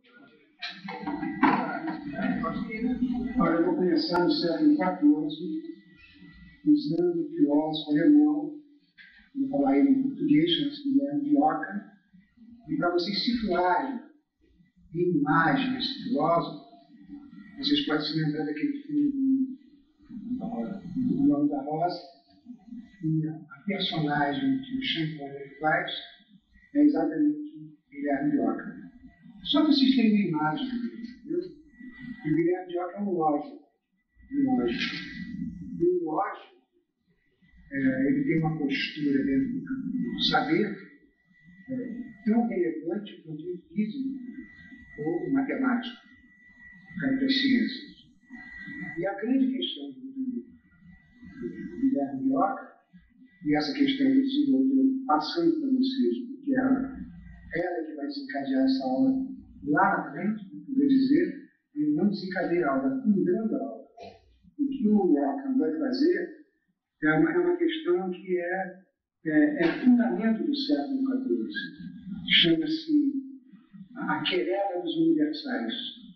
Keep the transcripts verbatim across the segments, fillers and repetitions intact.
Olha, eu vou começar no século quatorze, usando o filósofo alemão, vou falar ele em português, chama-se Guilherme de Ockham, e para vocês situarem em imagem desse filósofo, vocês podem se lembrar daquele filme do Nome da Rosa, e a personagem que o Sean Connery faz é exatamente o Guilherme de Ockham. Só para vocês terem uma imagem dele, viu? O Guilherme de Ockham é um lógico, um lógico. E o lógico, é, ele tem uma postura dentro do campo do saber é, tão relevante quanto o físico ou o matemático, o campo das ciências. E a grande questão do, do Guilherme de Ockham, e essa questão que desenvolveu passando para vocês, porque ela, ela que vai desencadear essa aula lá na frente, poder dizer, ele não desencadeia a aula, fundando a aula. O que o Ockham vai fazer é uma, é uma questão que é, é, é fundamento do século quatorze. Chama-se a querela dos universais.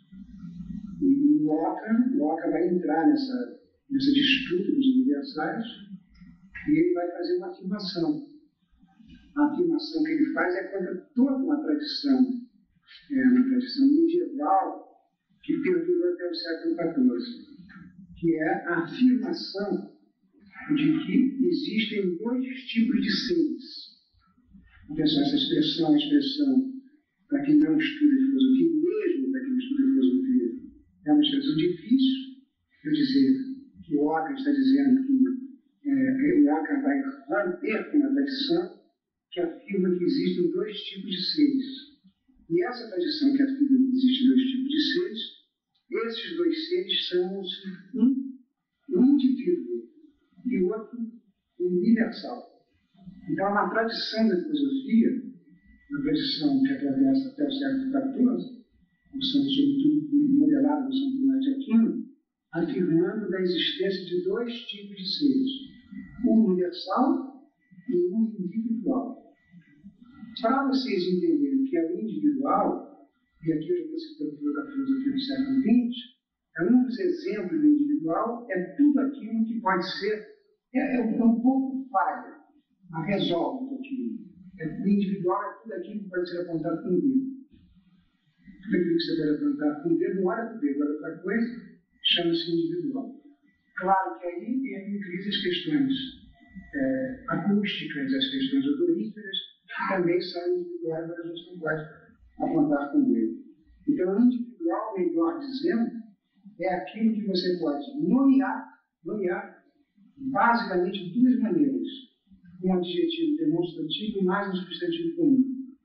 E o Ockham, o Ockham vai entrar nessa, nessa disputa dos universais e ele vai fazer uma afirmação. A afirmação que ele faz é contra toda uma tradição, é uma tradição medieval que perdurou até o século quatorze, que é a afirmação de que existem dois tipos de seres. Atenção, essa expressão é uma expressão, para quem não estuda filosofia, mesmo para quem não estuda filosofia, é uma expressão difícil. Quer dizer, que o Ockham está dizendo que é, o Ockham vai romper com uma tradição que afirma que existem dois tipos de seres. E essa tradição que afirma que existem dois tipos de seres, esses dois seres chamam-se um, um indivíduo e o outro universal. Então, é uma tradição da filosofia, uma tradição que atravessa até o século quatorze, sobretudo modelada no São Tomás de Aquino, afirmando da existência de dois tipos de seres, o universal e o individual. Para vocês entenderem o que é o individual, e aqui eu já vou citando da filosofia do século vinte, é um dos exemplos do individual, é tudo aquilo que pode ser, é, é um pouco falha, mas resolve um pouquinho. É, o individual é tudo aquilo que pode ser apontado com o dedo. Tudo aquilo que você pode apontar com o dedo, não olha para o dedo, olha para a coisa, chama-se individual. Claro que aí incluem as questões é, acústicas, as questões odoríferas, que também são individuais, mas a gente não pode apontar com o dedo. Então, o individual, melhor dizendo, é aquilo que você pode nomear, nomear basicamente de duas maneiras. Um adjetivo demonstrativo mais um substantivo comum.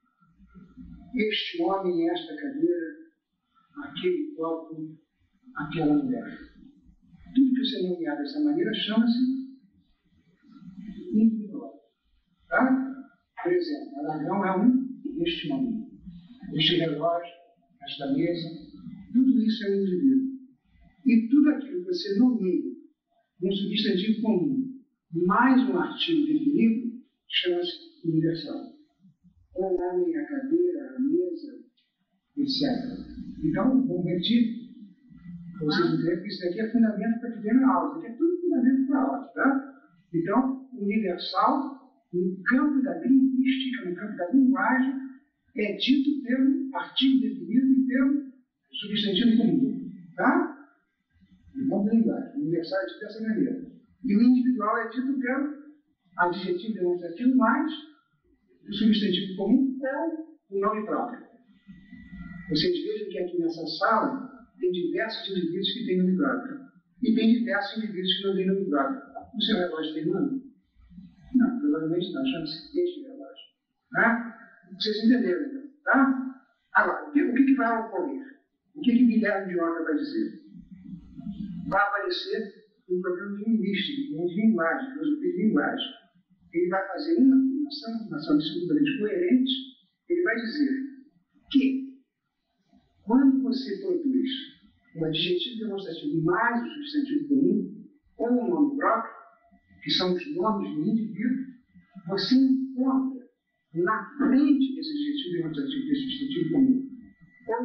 Este homem, esta cadeira, aquele copo, aquela mulher. Tudo que você nomear dessa maneira chama-se individual. Tá? Por exemplo, Aragão é um, este homem. Este relógio, esta mesa, tudo isso é um indivíduo. E tudo aquilo que você nomeia um substantivo comum mais um artigo definido chama-se universal. O homem, a cadeira, a mesa, etcétera. Então, vamos repetir. Para vocês entenderem que isso aqui é fundamento para viver na aula. Isso aqui é tudo fundamento para a aula. Tá? Então, universal, no campo da linguística, no campo da linguagem, é dito pelo artigo definido e pelo substantivo comum. Tá? No campo da linguagem. O universal é dito dessa maneira. E o individual é dito pelo adjetivo demonstrativo mais o substantivo comum ou o nome próprio. Vocês vejam que aqui nessa sala tem diversos indivíduos que têm nome próprio. E tem diversos indivíduos que não têm nome próprio. O seu relógio tem nome? Não, provavelmente não. Chama-se este relógio. Tá? Vocês entenderam, então? Tá? Agora, o que, o que vai ocorrer? O que que Guilherme de Ockham vai dizer? Vai aparecer um problema de linguística, de linguagem, filosofia de linguagem. Ele vai fazer uma afirmação, uma afirmação absolutamente coerente. Ele vai dizer que, quando você produz um adjetivo demonstrativo mais o substantivo comum, ou um nome próprio, que são os nomes do indivíduo, você encontra na frente desse adjetivo demonstrativo, desse substantivo comum, ou deste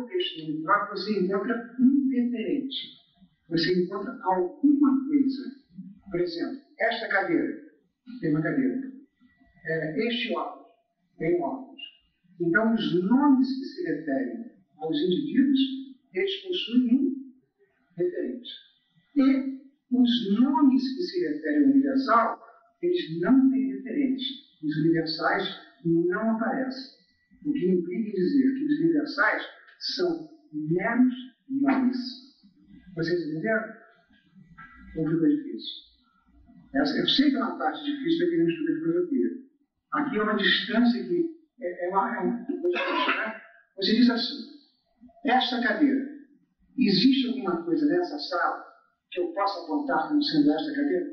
individual, você encontra um referente. Você encontra alguma coisa. Por exemplo, esta cadeira, tem uma cadeira. É, este óculos, tem um óculos. Então, os nomes que se referem aos indivíduos, eles possuem um referente. E os nomes que se referem ao universal, eles não têm referente. Os universais não aparecem. O que implica dizer que os universais são meros nomes. Vocês entenderam? Ou ficou difícil? Essa, eu sei que é uma parte difícil para quem não estuda filosofia. Aqui é uma distância que é, é uma... É uma né? Você diz assim, esta cadeira, existe alguma coisa nessa sala que eu possa apontar como sendo esta cadeira?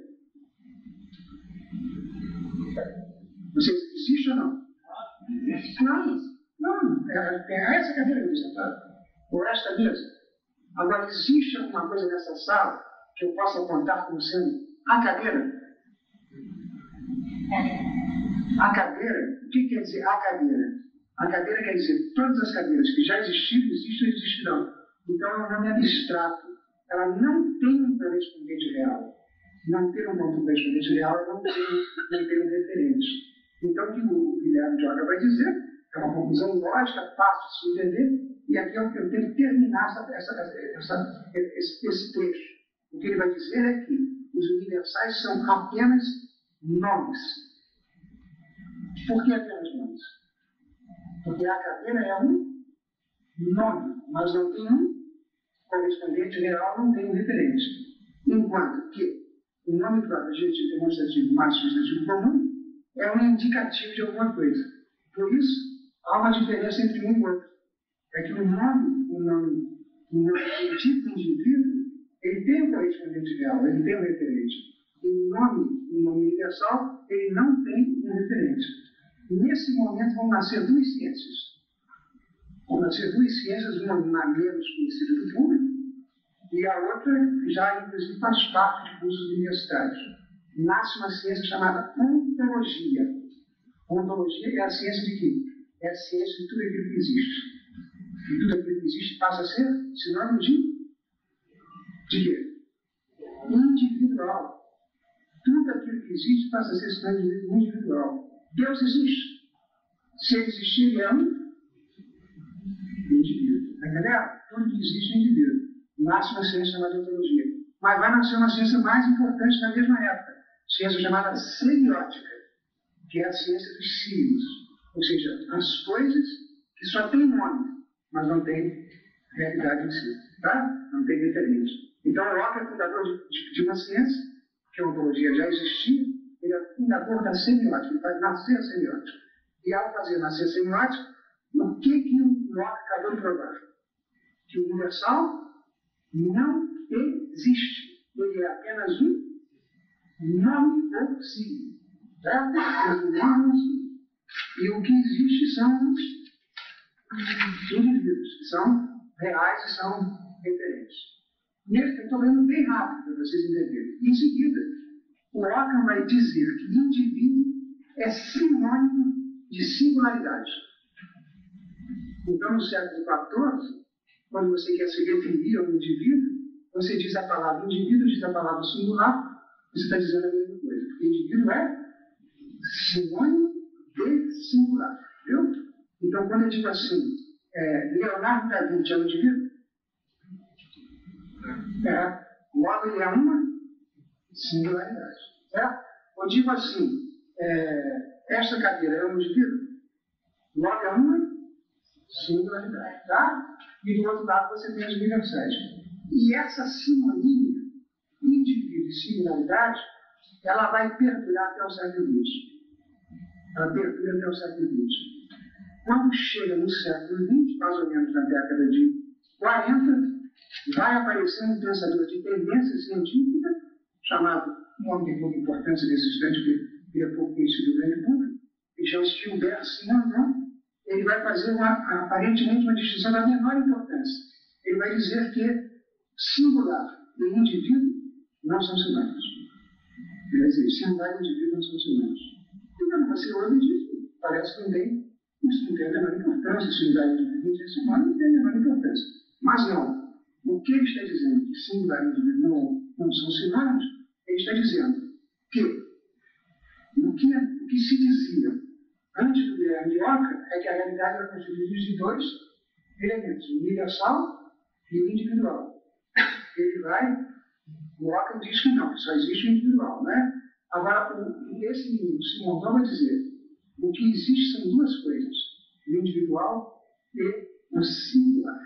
Vocês, existe ou não? Não, não, é, é essa cadeira que eu estou sentado. Ou esta mesa. Agora, existe alguma coisa nessa sala que eu possa apontar como sendo a cadeira? A cadeira, o que quer dizer a cadeira? A cadeira quer dizer todas as cadeiras que já existiram, existem e existirão. Então, é um nome abstrato. Ela não tem um correspondente real. Não ter um ponto correspondente real, não tem, não tem um referente. Então, o que o Guilherme Joga vai dizer é uma conclusão lógica, fácil de se entender, e aqui eu tenho que terminar essa, essa, essa, esse, esse trecho. O que ele vai dizer é que os universais são apenas nomes. Por que apenas nomes? Porque a cadeira é um nome, mas não tem um correspondente real, não tem um referente. Enquanto que o nome próprio, adjetivo demonstrativo mais substantivo comum, é um indicativo de alguma coisa. Por isso, há uma diferença entre um e outro. É que o nome, o nome, o nome do tipo de indivíduo, ele tem um correspondente real, ele tem um referente. E o nome, o nome universal, ele não tem um referente. Nesse momento vão nascer duas ciências. Vão nascer duas ciências, uma menos conhecida do público, e a outra já, inclusive, faz parte de cursos universitários. Nasce uma ciência chamada ontologia. Ontologia é a ciência de quê? É a ciência de tudo aquilo que existe. E tudo aquilo que existe passa a ser sinônimo de, de quê? Individual. Tudo aquilo que existe passa a ser sinônimo de individual. Deus existe. Se ele existir, ele é um indivíduo. Está entendendo? Tudo que existe é um indivíduo. Nasce uma ciência chamada ontologia. Mas vai nascer uma ciência mais importante na mesma época. Ciência chamada semiótica, que é a ciência dos signos. Ou seja, as coisas que só têm nome, mas não têm realidade em si. Tá? Não tem referência. Então, Locke é fundador de, de, de uma ciência, que a ontologia já existia, ele é fundador da semiótica, ele faz nascer a semiótica. E ao fazer nascer a semiótica, o que, que o Locke acabou de provar? Que o universal não existe. Ele é apenas um nome ou signo. Certo? É um nome ou signo. E o que existe são os indivíduos, que são reais e são referentes. Nesse, eu estou lendo bem rápido para vocês entenderem. Em seguida, o Ockham vai dizer que indivíduo é sinônimo de singularidade. Então, no século quatorze, quando você quer se referir a um indivíduo, você diz a palavra indivíduo, diz a palavra singular, você está dizendo a mesma coisa. Porque indivíduo é sinônimo de singular. Viu? Então, quando eu digo assim, é, Leonardo da Vinci é um indivíduo? É. Logo, ele é uma singularidade. Certo? Eu digo assim, é, esta cadeira é um indivíduo? Logo, é uma singularidade. Tá? E do outro lado você tem as universais. E essa sinonímia, indivíduo e singularidade, ela vai perdurar até o século vinte. Ela perdura até o século vinte. Quando chega no século vinte, mais ou menos na década de quarenta, vai aparecer um pensador de tendência científica, chamado, um homem de pouca importância nesse instante, que ele é pouco conhecido do grande público, que chama-se Gilbert Simondon. Ele vai fazer uma, aparentemente uma distinção da menor importância. Ele vai dizer que singular e indivíduo não são sinônimos. Ele vai dizer singular e indivíduo não são sinônimos. E quando você ouve disso, parece que não tem, isso não tem a menor importância. Singular e indivíduo não tem sinônimo, não tem a menor importância. Mas não. O que ele está dizendo que singular e indivíduo não são sinônimos, ele está dizendo que o que, o que se dizia antes do Guilherme de Ockham é que a realidade era constituída de dois elementos, o universal e o individual. Ele vai, o Ockham diz que não, só existe o individual, né? Agora, o, esse Simondon vai dizer, o que existe são duas coisas, o individual e o singular.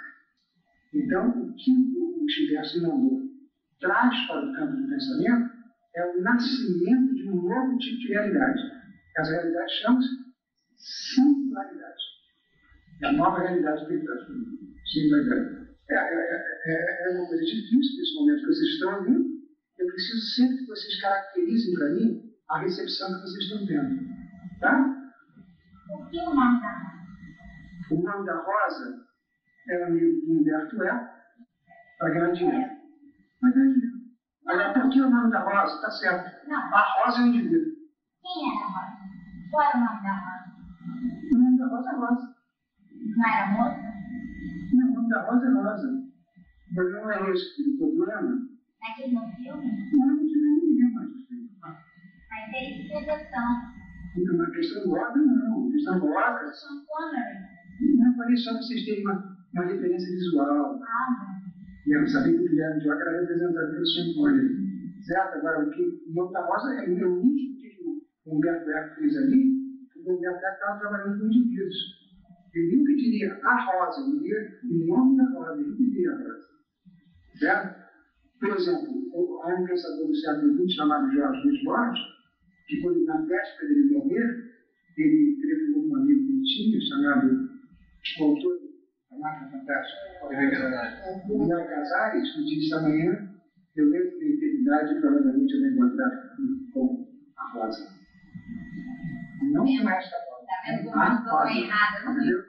Então, o que o Gilbert Simondon traz para o campo do pensamento é o nascimento de um novo tipo de realidade. Essa realidade chama-se singularidade. É a nova realidade que ele traz para mim. Singularidade. É, é, é, é uma coisa difícil nesse momento que vocês estão ouvindo. Eu preciso sempre que vocês caracterizem para mim a recepção que vocês estão tendo. Tá? O que é o nome da rosa? O nome da rosa é um livro do Humberto Eco para ganhar dinheiro. Para ganhar dinheiro. Agora, por que o nome da rosa? Está certo. Não. A rosa é o indivíduo. Quem era a rosa? Qual era o nome da rosa? O nome da rosa é rosa. Não era moça? Não, o nome da rosa é rosa. O problema é esse. O problema Naquele no filme? não, não tive ninguém mais do filme. Aí teve interpretação. Então, a questão do Ockham, não. A questão do Ockham, Sean Connery. não falei só para vocês terem uma, uma referência visual. Ah, Eu sabia que o Guilherme de Ockham era representado pelo Sean Connery. Certo? Agora, o que o nome da rosa é o nítido que o Humberto Eco fez ali, porque o Humberto Eco estava trabalhando com indivíduos. Ele nunca diria a rosa, ele diria o nome da rosa, ele nunca diria a rosa. Certo? Por exemplo, há um pensador do século vinte chamado Jorge Luiz Borges, que quando na véspera dele morrer, ele telefonou com um amigo que ele tinha, chamado o autor da Máquina Fantástica, Miguel Casares, que disse amanhã eu entro na eternidade e provavelmente eu vou encontrar com a rosa. Não com esta rosa. tá vendo como eu estou errada? Não Entendeu?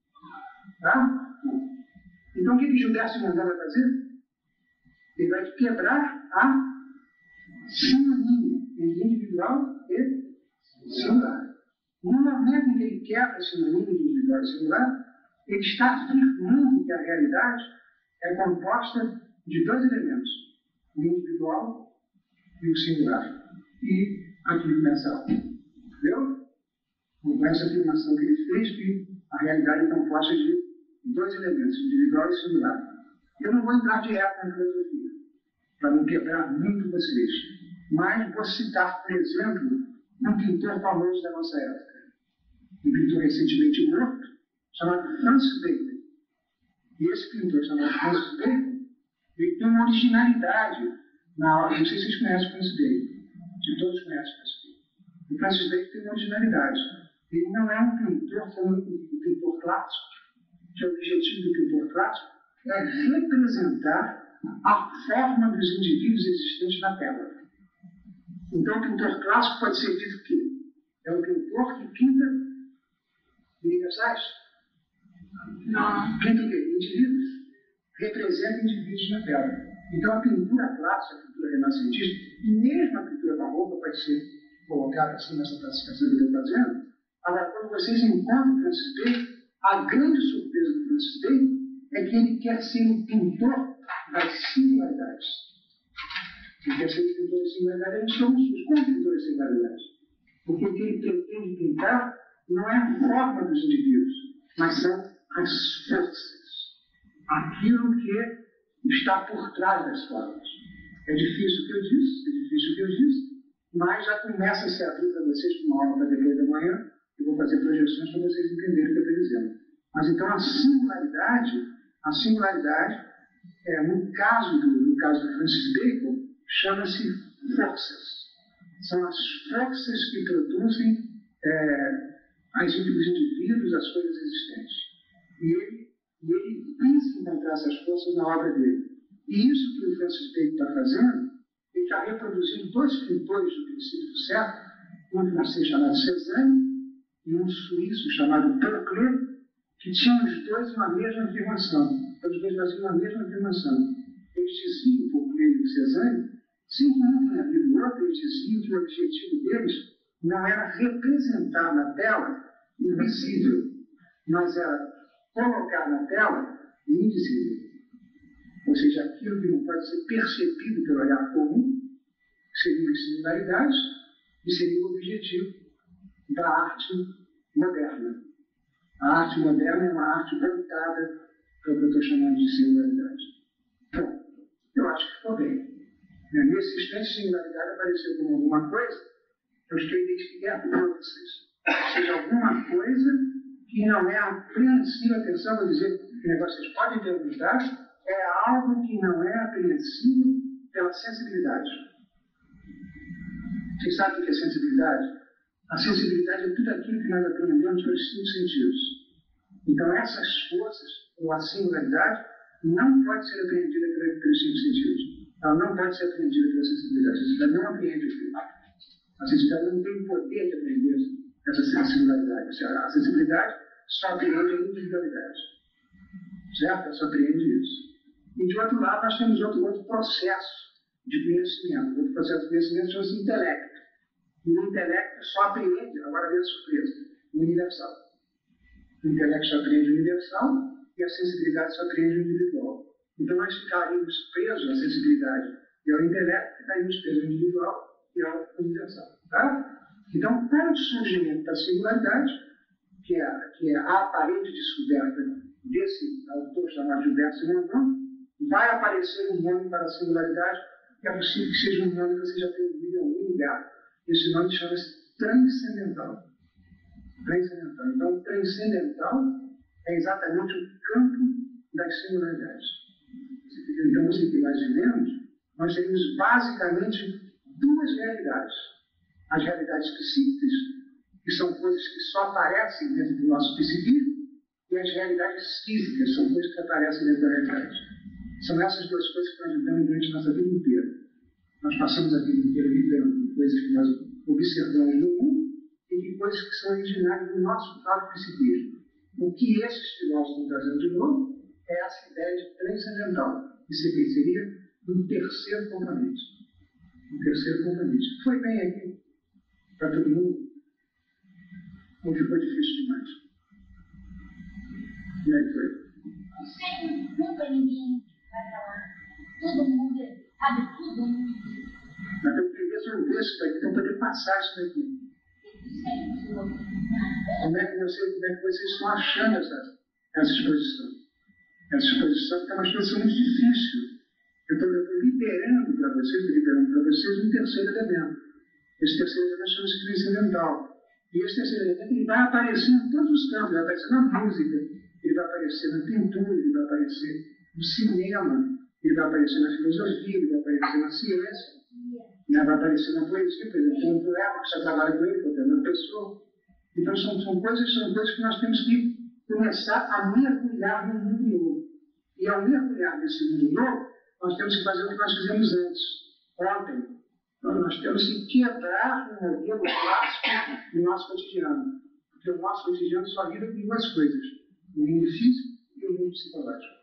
Tá? Então o que o Gilberto Simondon vai fazer? Ele vai quebrar a sinonímia entre individual e singular. No momento em que ele quebra a sinonímia de individual e singular, ele está afirmando que a realidade é composta de dois elementos, o individual e o singular. E aqui começa a entendeu? Com essa afirmação que ele fez, que a realidade é composta de dois elementos, individual e singular. Eu não vou entrar direto na filosofia, para não quebrar muito vocês, mas vou citar, por exemplo, um pintor famoso da nossa época, um pintor recentemente morto, chamado Francis Bacon. E esse pintor chamado Francis Bacon, ele tem uma originalidade na hora, não sei se vocês conhecem Francis Bacon, se todos conhecem Francis Bacon. O Francis Bacon tem uma originalidade. Ele não é um pintor como um pintor clássico, que é o objetivo do pintor clássico, é representar a forma dos indivíduos existentes na Terra. Então, o pintor clássico pode ser dito que é um pintor que pinta universais. Não. Pinta o quê? Indivíduos. Representa indivíduos na Terra. Então, a pintura clássica, a pintura renascentista, e mesmo a pintura barroca pode ser colocada assim nessa classificação que eu estou fazendo. Agora, quando vocês encontram o Francis Bacon, a grande surpresa do Francis Bacon é que ele quer ser o pintor das singularidades. Ele quer ser o pintor das singularidades, eles somos os pintores das singularidades. Porque o que ele pretende pintar não é a forma dos indivíduos, mas são as forças. Aquilo que está por trás das formas. É difícil o que eu disse, é difícil o que eu disse, mas já começa a se abrir para vocês uma aula para depois da manhã. Eu vou fazer projeções para vocês entenderem o que eu estou dizendo. Mas então a singularidade, a singularidade, é, no, caso do, no caso do Francis Bacon, chama-se forças. São as forças que produzem é, as, os indivíduos, as coisas existentes. E ele, e ele pensa em encontrar essas forças na obra dele. E isso que o Francis Bacon está fazendo, ele está reproduzindo dois pintores do princípio do século, um francês chamado Cézanne e um suíço chamado Perclé, que tinham os dois uma mesma afirmação. Os dois faziam a mesma afirmação. Eles diziam, Perclé e Cézanne, sem que um tenha havido outro, eles diziam que o objetivo deles não era representar na tela o visível, mas era colocar na tela o invisível. ou seja, aquilo que não pode ser percebido pelo olhar comum, seriam as singularidades, e seria o objetivo da arte moderna. A arte moderna é uma arte voltada para o que eu estou chamando de singularidade. Bom, eu acho que ficou bem. Nesse instante, singularidade apareceu como alguma coisa que eu estou identificando para vocês. Ou seja, alguma coisa que não é apreensível, atenção, vou dizer que o negócio vocês podem ter alguns dados, é algo que não é apreensível pela sensibilidade. Vocês sabem o que é sensibilidade? A sensibilidade é tudo aquilo que nós aprendemos pelos cinco sentidos. Então, essas forças, ou a singularidade, não pode ser apreendida pelos cinco sentidos. Ela não pode ser apreendida pela sensibilidade. A sensibilidade não apreende aquilo. A sensibilidade não tem o poder de aprender essa singularidade. A sensibilidade só apreende a individualidade. Certo? Ela só apreende isso. E, de outro lado, nós temos outro, outro processo de conhecimento. Outro processo de conhecimento chama-se intelecto. E o intelecto só apreende, agora vem a surpresa, o universal. O intelecto só apreende o universal e a sensibilidade só apreende o individual. Então nós ficaríamos presos à sensibilidade e ao intelecto, ficaríamos presos ao individual e ao universal. Tá? Então, para o surgimento da singularidade, que é, que é a aparente descoberta desse autor chamado Gilberto Simondon, vai aparecer um nome para a singularidade, que é possível que seja um nome que você já tenha ouvido em algum lugar. Esse nome chama-se transcendental. Transcendental. Então, o transcendental é exatamente o campo das singularidades. Então, no que nós vivemos, nós temos basicamente duas realidades. As realidades psíquicas, que são coisas que só aparecem dentro do nosso psiquismo, e as realidades físicas, são coisas que aparecem dentro da realidade. São essas duas coisas que nós vivemos durante a nossa vida inteira. Nós passamos a vida inteira vivendo coisas que nós observamos no mundo e de coisas que são originárias do nosso próprio psiquismo. O que esses filósofos estão trazendo de novo é essa ideia de transcendental. Isso aqui seria um terceiro componente. Um terceiro componente. Foi bem aqui para todo mundo? Ou ficou difícil demais? Como é que foi? Não sei, nunca ninguém vai falar. Todo mundo sabe tudo. Mas eu queria resolver isso daqui para poder passar isso daqui. Como é que, você, como é que vocês estão achando essa, essa exposição? Essa exposição que é uma exposição muito difícil. Eu estou liberando para vocês, liberando para vocês um terceiro elemento. Esse terceiro elemento chama-se transcendental. E esse terceiro elemento ele vai aparecer em todos os campos. Ele vai aparecer na música, ele vai aparecer na pintura, ele vai aparecer no cinema, ele vai aparecer na filosofia, ele vai aparecer na ciência. Vai aparecer na poesia, por exemplo, tem um poeta que já trabalha com ele, que é o Fernando Pessoa. Então, são, são, coisas, são coisas que nós temos que começar a mergulhar no mundo novo. E ao mergulhar nesse mundo novo, nós temos que fazer o que nós fizemos antes, ontem. Então, nós temos que quebrar o modelo clássico do nosso cotidiano. Porque o nosso cotidiano só vive com duas coisas, o mundo físico e o mundo psicológico.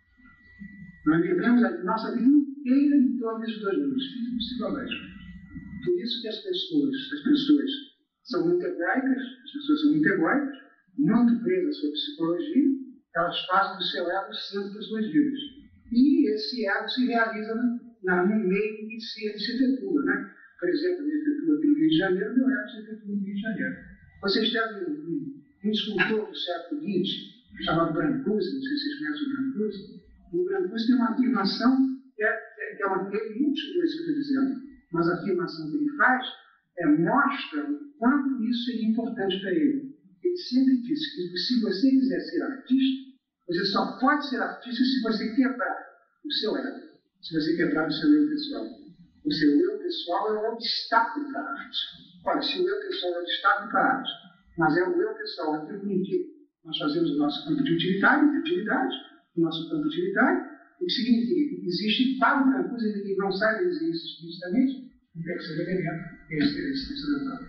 Nós vivemos a nossa vida inteira em torno desses dois mundos, físico e psicológico. Por isso que as pessoas, as pessoas são muito egóicas, as pessoas são muito egóicas, muito presas à sua psicologia, elas fazem do seu ego o centro das suas vidas. E esse ego se realiza na, no meio em que se, ele se efetua, né? Por exemplo, ele efetua aqui no Rio de Janeiro, meu ego se efetua no Rio de Janeiro. Vocês têm um, um, um escultor do século vinte, chamado Brancusi, não sei se vocês conhecem o Brancusi. O Brancusi tem uma afirmação que é, que é uma ele muito estudou isso que eu estou dizendo, mas a afirmação que ele faz é, mostra o quanto isso seria importante para ele. Ele sempre disse que se você quiser ser artista, você só pode ser artista se você quebrar o seu ego, se você quebrar o seu eu pessoal. O seu eu pessoal é um obstáculo para a arte. Olha, se o eu pessoal é um obstáculo para a arte, mas é o eu pessoal, aquilo com que nós fazemos o nosso campo de utilidade, de utilidade, o nosso campo de utilidade, o que significa que existe para o Brancusi, ele não sai dele explicitamente, um terceiro elemento, esse, esse transcendental.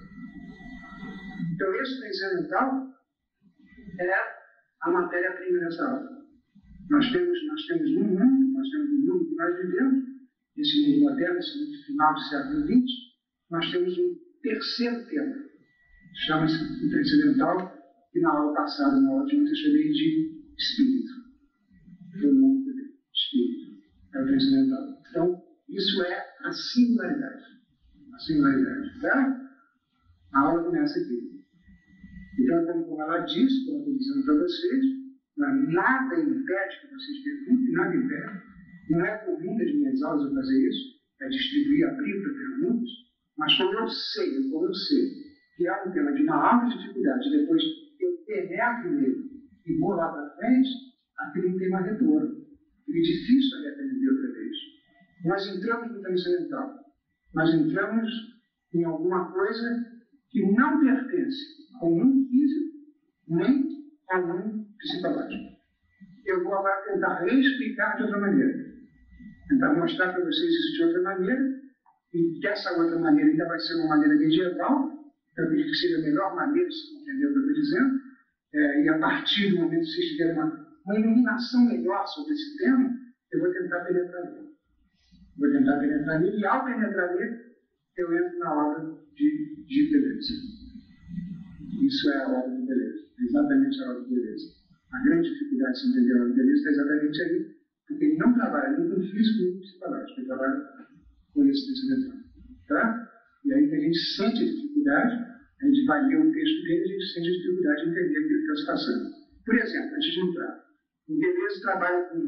Então, esse transcendental é a matéria-prima dessa aula. Nós temos, nós temos um mundo, nós temos um mundo que nós vivemos, esse mundo moderno, esse mundo final do século vinte, nós temos um terceiro tema, chama-se transcendental, que na aula passada, na aula de ontem, eu chamei de espírito. Foi o nome dele, espírito. transcendental. Então, isso é a singularidade. A singularidade. Tá? A aula começa aqui. Então, como ela disse, como eu estou dizendo para vocês, nada impede que vocês perguntem, nada impede. Não é comum das minhas aulas eu fazer isso, é distribuir, abrir para perguntas, mas como eu sei, como eu sei, que é um tema de uma alta dificuldade, e depois eu penetro nele e vou lá para frente, aquilo não tem mais retorno. É difícil ali aprender outra vez. Nós entramos no transcendental. Nós entramos em alguma coisa que não pertence ao mundo físico, nem ao mundo psicológico. Eu vou agora tentar reexplicar de outra maneira. Tentar mostrar para vocês isso de outra maneira, e que essa outra maneira ainda vai ser uma maneira medieval, eu acredito que seja a melhor maneira de se compreender o que eu estou dizendo, é, e a partir do momento que vocês tiverem uma, uma iluminação melhor sobre esse tema, eu vou tentar penetrar nele. Vou tentar penetrar nele, e ao penetrar nele, eu entro na obra de, de beleza. Isso é a obra de beleza, exatamente a obra de beleza. A grande dificuldade de se entender a obra de beleza está exatamente aí, porque ele não trabalha nem com físico nem com psicológico, ele trabalha com esse transcendental. Tá? E aí que a gente sente a dificuldade, a gente vai ler o texto dele, a gente sente a dificuldade de entender aquilo que está se passando. Por exemplo, antes de entrar, o Deleuze trabalha com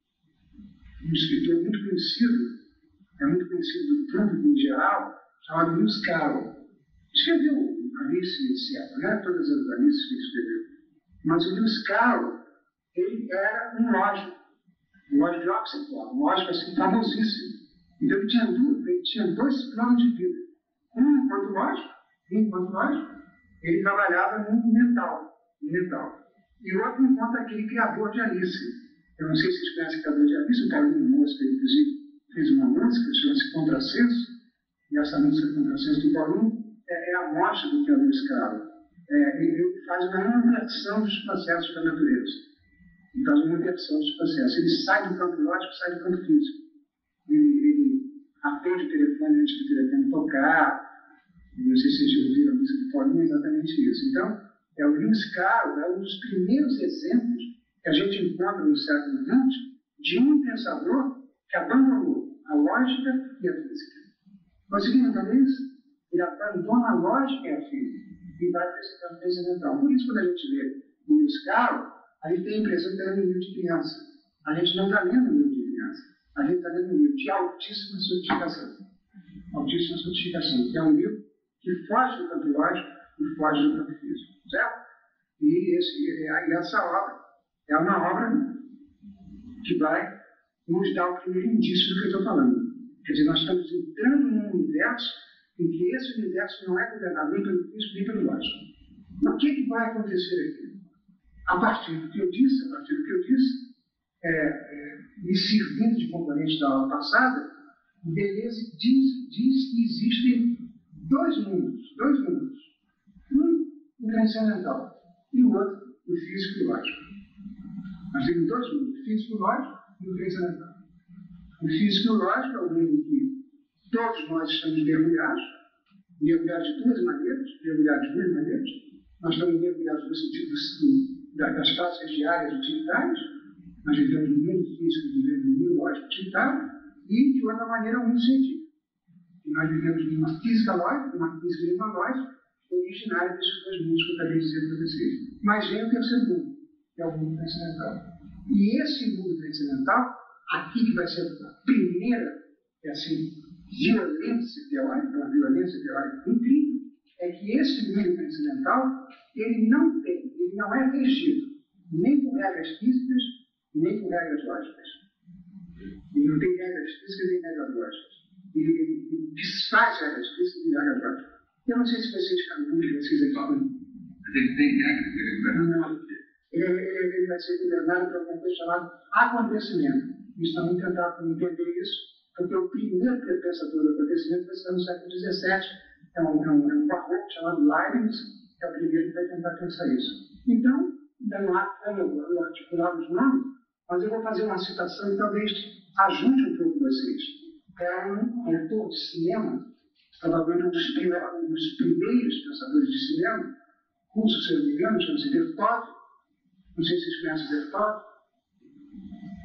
um escritor muito conhecido, é muito conhecido do público em geral, chamado Lewis Carroll. Escreveu Alice, etcétera, né? Todas as Alices que ele escreveu. Mas o Lewis Carroll, ele era um lógico, um lógico de Oxford, um lógico assim famosíssimo. Então ele tinha, duas, ele tinha dois planos de vida. Um enquanto lógico, um enquanto lógico, ele trabalhava no mundo mental, no mental. E o outro enquanto aquele criador de Alice. Eu não sei se vocês conhecem o criador de Alice, o Paulinho Mosca, inclusive, fez uma música, chama-se Contrassenso, e essa música Contrassenso do Paulinho é, é a mostra do que é o Lewis Carroll. É, ele faz uma inversão dos processos da natureza. Ele faz uma inversão dos processos. Ele sai do campo lógico, sai do campo físico. Ele, ele atende o telefone antes do telefone tocar. Não sei se vocês já ouviram a música do Paulinho, é exatamente isso. Então, é, o Lewis Carroll é um dos primeiros exemplos que a gente encontra no século vinte de um pensador que abandonou a lógica e a física. Conseguiram entender isso? Ele abandona a lógica e a física e vai para esse campo transcendental. Por isso, quando a gente lê o Lewis Carroll, a gente tem a impressão que está lendo um livro de criança. A gente não está lendo um livro de criança. A gente está lendo um livro de altíssima sofisticação. Altíssima sofisticação, que é um livro que foge do campo lógico e foge do campo físico. Certo? E, esse, e essa obra é uma obra que vai nos dar o primeiro indício do que eu estou falando. Quer dizer, nós estamos entrando num universo em que esse universo não é governado nem pelo físico nem pelo lógico. O que, que vai acontecer aqui? A partir do que eu disse, a partir do que eu disse, é, é, me servindo de componentes da aula passada, Deleuze diz, diz que existem dois mundos, dois mundos. Um, o transcendental, e o outro, o físico e o lógico. Nós temos dois mundos, o físico e o lógico e o transcendental. O físico e o lógico é o mundo em que todos nós estamos mergulhados, mergulhados de duas maneiras, mergulhados de duas maneiras. Nós estamos mergulhados no sentido do, das classes diárias utilitárias, nós vivemos no mundo físico e vivemos no mundo lógico utilitário, e de outra maneira o mundo científico. E nós vivemos numa física lógica, uma física imanológica, originária desses dois mundos que eu acabei de dizer para vocês. Mas vem o terceiro mundo, que é o mundo transcendental. E esse mundo transcendental, aqui que vai ser a primeira, é assim, violência teórica, uma violência teórica incrível, é que esse mundo transcendental, ele não tem, ele não é regido nem por regras físicas, nem por regras lógicas. Ele não tem regras físicas nem regras lógicas. Ele, ele, ele desfaz regras físicas e regras lógicas. Eu não sei se vocês, cada um de vocês aqui... Mas ele tem regras, ele não, não. Ele, ele, ele vai ser governado por uma coisa chamada acontecimento. Estamos tentando entender isso, porque o primeiro pensador do acontecimento vai ser no século dezessete. É um, é um, é um barroco chamado Leibniz, que é o primeiro que vai tentar pensar isso. Então, ainda não há como articular os nomes, mas eu vou fazer uma citação e talvez ajude um pouco vocês. É um autor de cinema, provavelmente um dos primeiros, um dos primeiros pensadores de cinema, russo, se não me engano, chama-se Vertov. Não sei se vocês conhecem Vertov.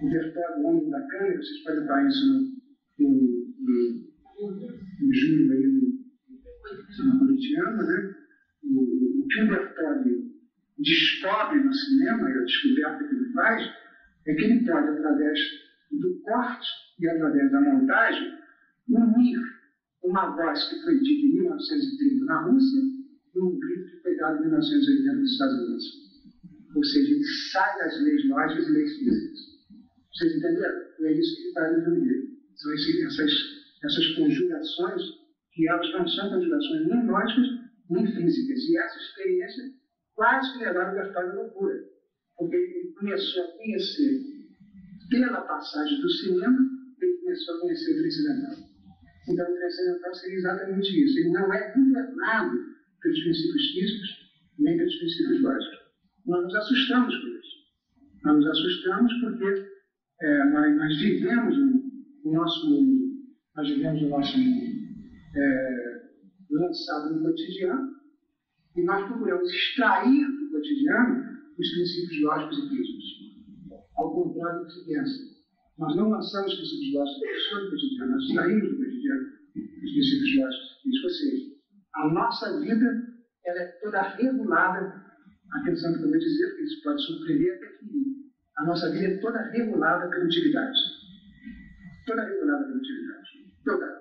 o Bertoldo, o homem da câmera, vocês podem reparar isso no, no, no, no julho aí no, no cotidiano, né? O, o que o Bertoldo descobre no cinema, e a descoberta que ele faz, é que ele pode, através do corte e através da montagem, unir uma voz que foi dita em mil novecentos e trinta na Rússia e um grito que foi dado em mil novecentos e oitenta nos Estados Unidos. Ou seja, ele sai das leis lógicas e leis físicas. Vocês entenderam? É isso que ele faz no filme dele. São esse, essas, essas conjugações, que elas não são conjugações nem lógicas, nem físicas. E essa experiência quase que levaram o Bertoldo à loucura. Porque ele começou a conhecer, pela passagem do cinema, ele começou a conhecer o transcendental. Então, o transcendental seria exatamente isso. Ele não é governado pelos princípios físicos, nem pelos princípios lógicos. Nós nos assustamos com isso. Nós nos assustamos porque é, nós, nós vivemos o nosso mundo, nós vivemos o nosso mundo é, lançado no cotidiano e nós procuramos extrair do cotidiano os princípios lógicos e físicos. Ao contrário do que se pensa. Nós não lançamos os princípios lógicos do cotidiano, nós extraímos do cotidiano os princípios lógicos e físicos. Ou seja, a nossa vida ela é toda regulada. Atenção que eu vou dizer, porque isso pode surpreender até que a nossa vida é toda regulada pela utilidade. Toda regulada pela utilidade. Toda.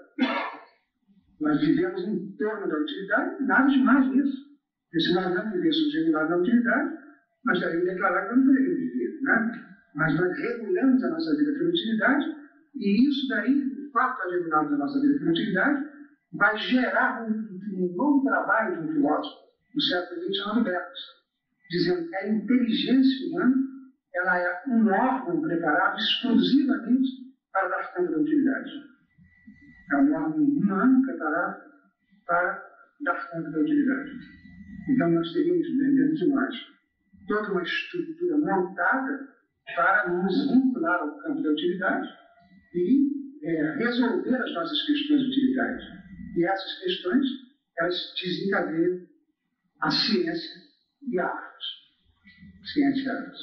Nós vivemos em torno da utilidade, nada de mais nisso. Porque se nós não vivêssemos regulados na utilidade, nós estaríamos declarados que não poderíamos viver, né? Mas nós regulamos a nossa vida pela utilidade, e isso daí, o fato de regularmos a nossa vida pela utilidade, vai gerar um, um longo trabalho de um filósofo do século vinte chamado Bergson, dizendo que a inteligência humana ela é um órgão preparado exclusivamente para dar conta da utilidade. É um órgão humano preparado para dar conta da utilidade. Então nós teríamos dentro de nós toda uma estrutura montada para nos vincular ao campo da utilidade e é, resolver as nossas questões utilitárias. E essas questões, elas desencadeiam a ciência e a arte. Ciência e arte.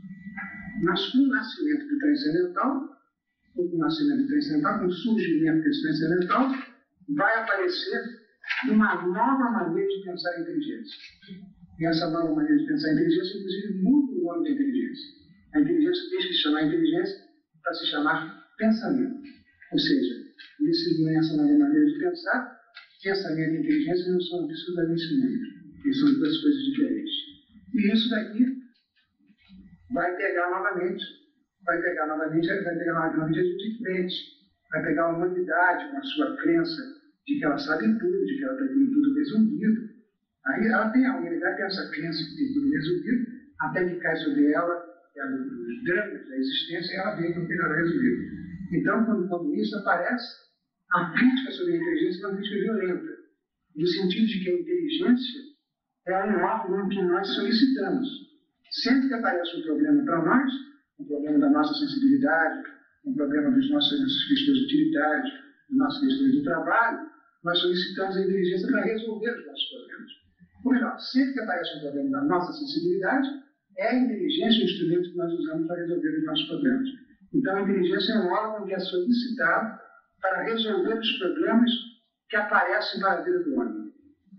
Mas com o nascimento do transcendental, com o nascimento do transcendental, com o surgimento desse transcendental, vai aparecer uma nova maneira de pensar a inteligência. E essa nova maneira de pensar a inteligência, inclusive, muda o nome da inteligência. A inteligência deixa de se chamar inteligência para se chamar pensamento. Ou seja, nessa nova maneira de pensar, pensamento e inteligência não são absolutamente sinônimos. Eles são duas coisas diferentes. E isso daqui vai pegar novamente, vai pegar novamente, vai pegar novamente a gente de frente. Vai pegar a humanidade com a sua crença de que ela sabe tudo, de que ela tem tudo resolvido. Aí ela tem, a humanidade tem essa crença que tem tudo resolvido, até que cai sobre ela os dramas da existência e ela vê que não tem nada resolvido. Então, quando, quando isso aparece, a crítica sobre a inteligência é uma crítica violenta, no sentido de que a inteligência é um órgão que nós solicitamos. Sempre que aparece um problema para nós, um problema da nossa sensibilidade, um problema das nossas, nossas questões utilitárias, das nossas questões do trabalho, nós solicitamos a inteligência para resolver os nossos problemas. Ou melhor, sempre que aparece um problema da nossa sensibilidade, é a inteligência o instrumento que nós usamos para resolver os nossos problemas. Então, a inteligência é um órgão que é solicitado para resolver os problemas que aparecem para a vida do homem.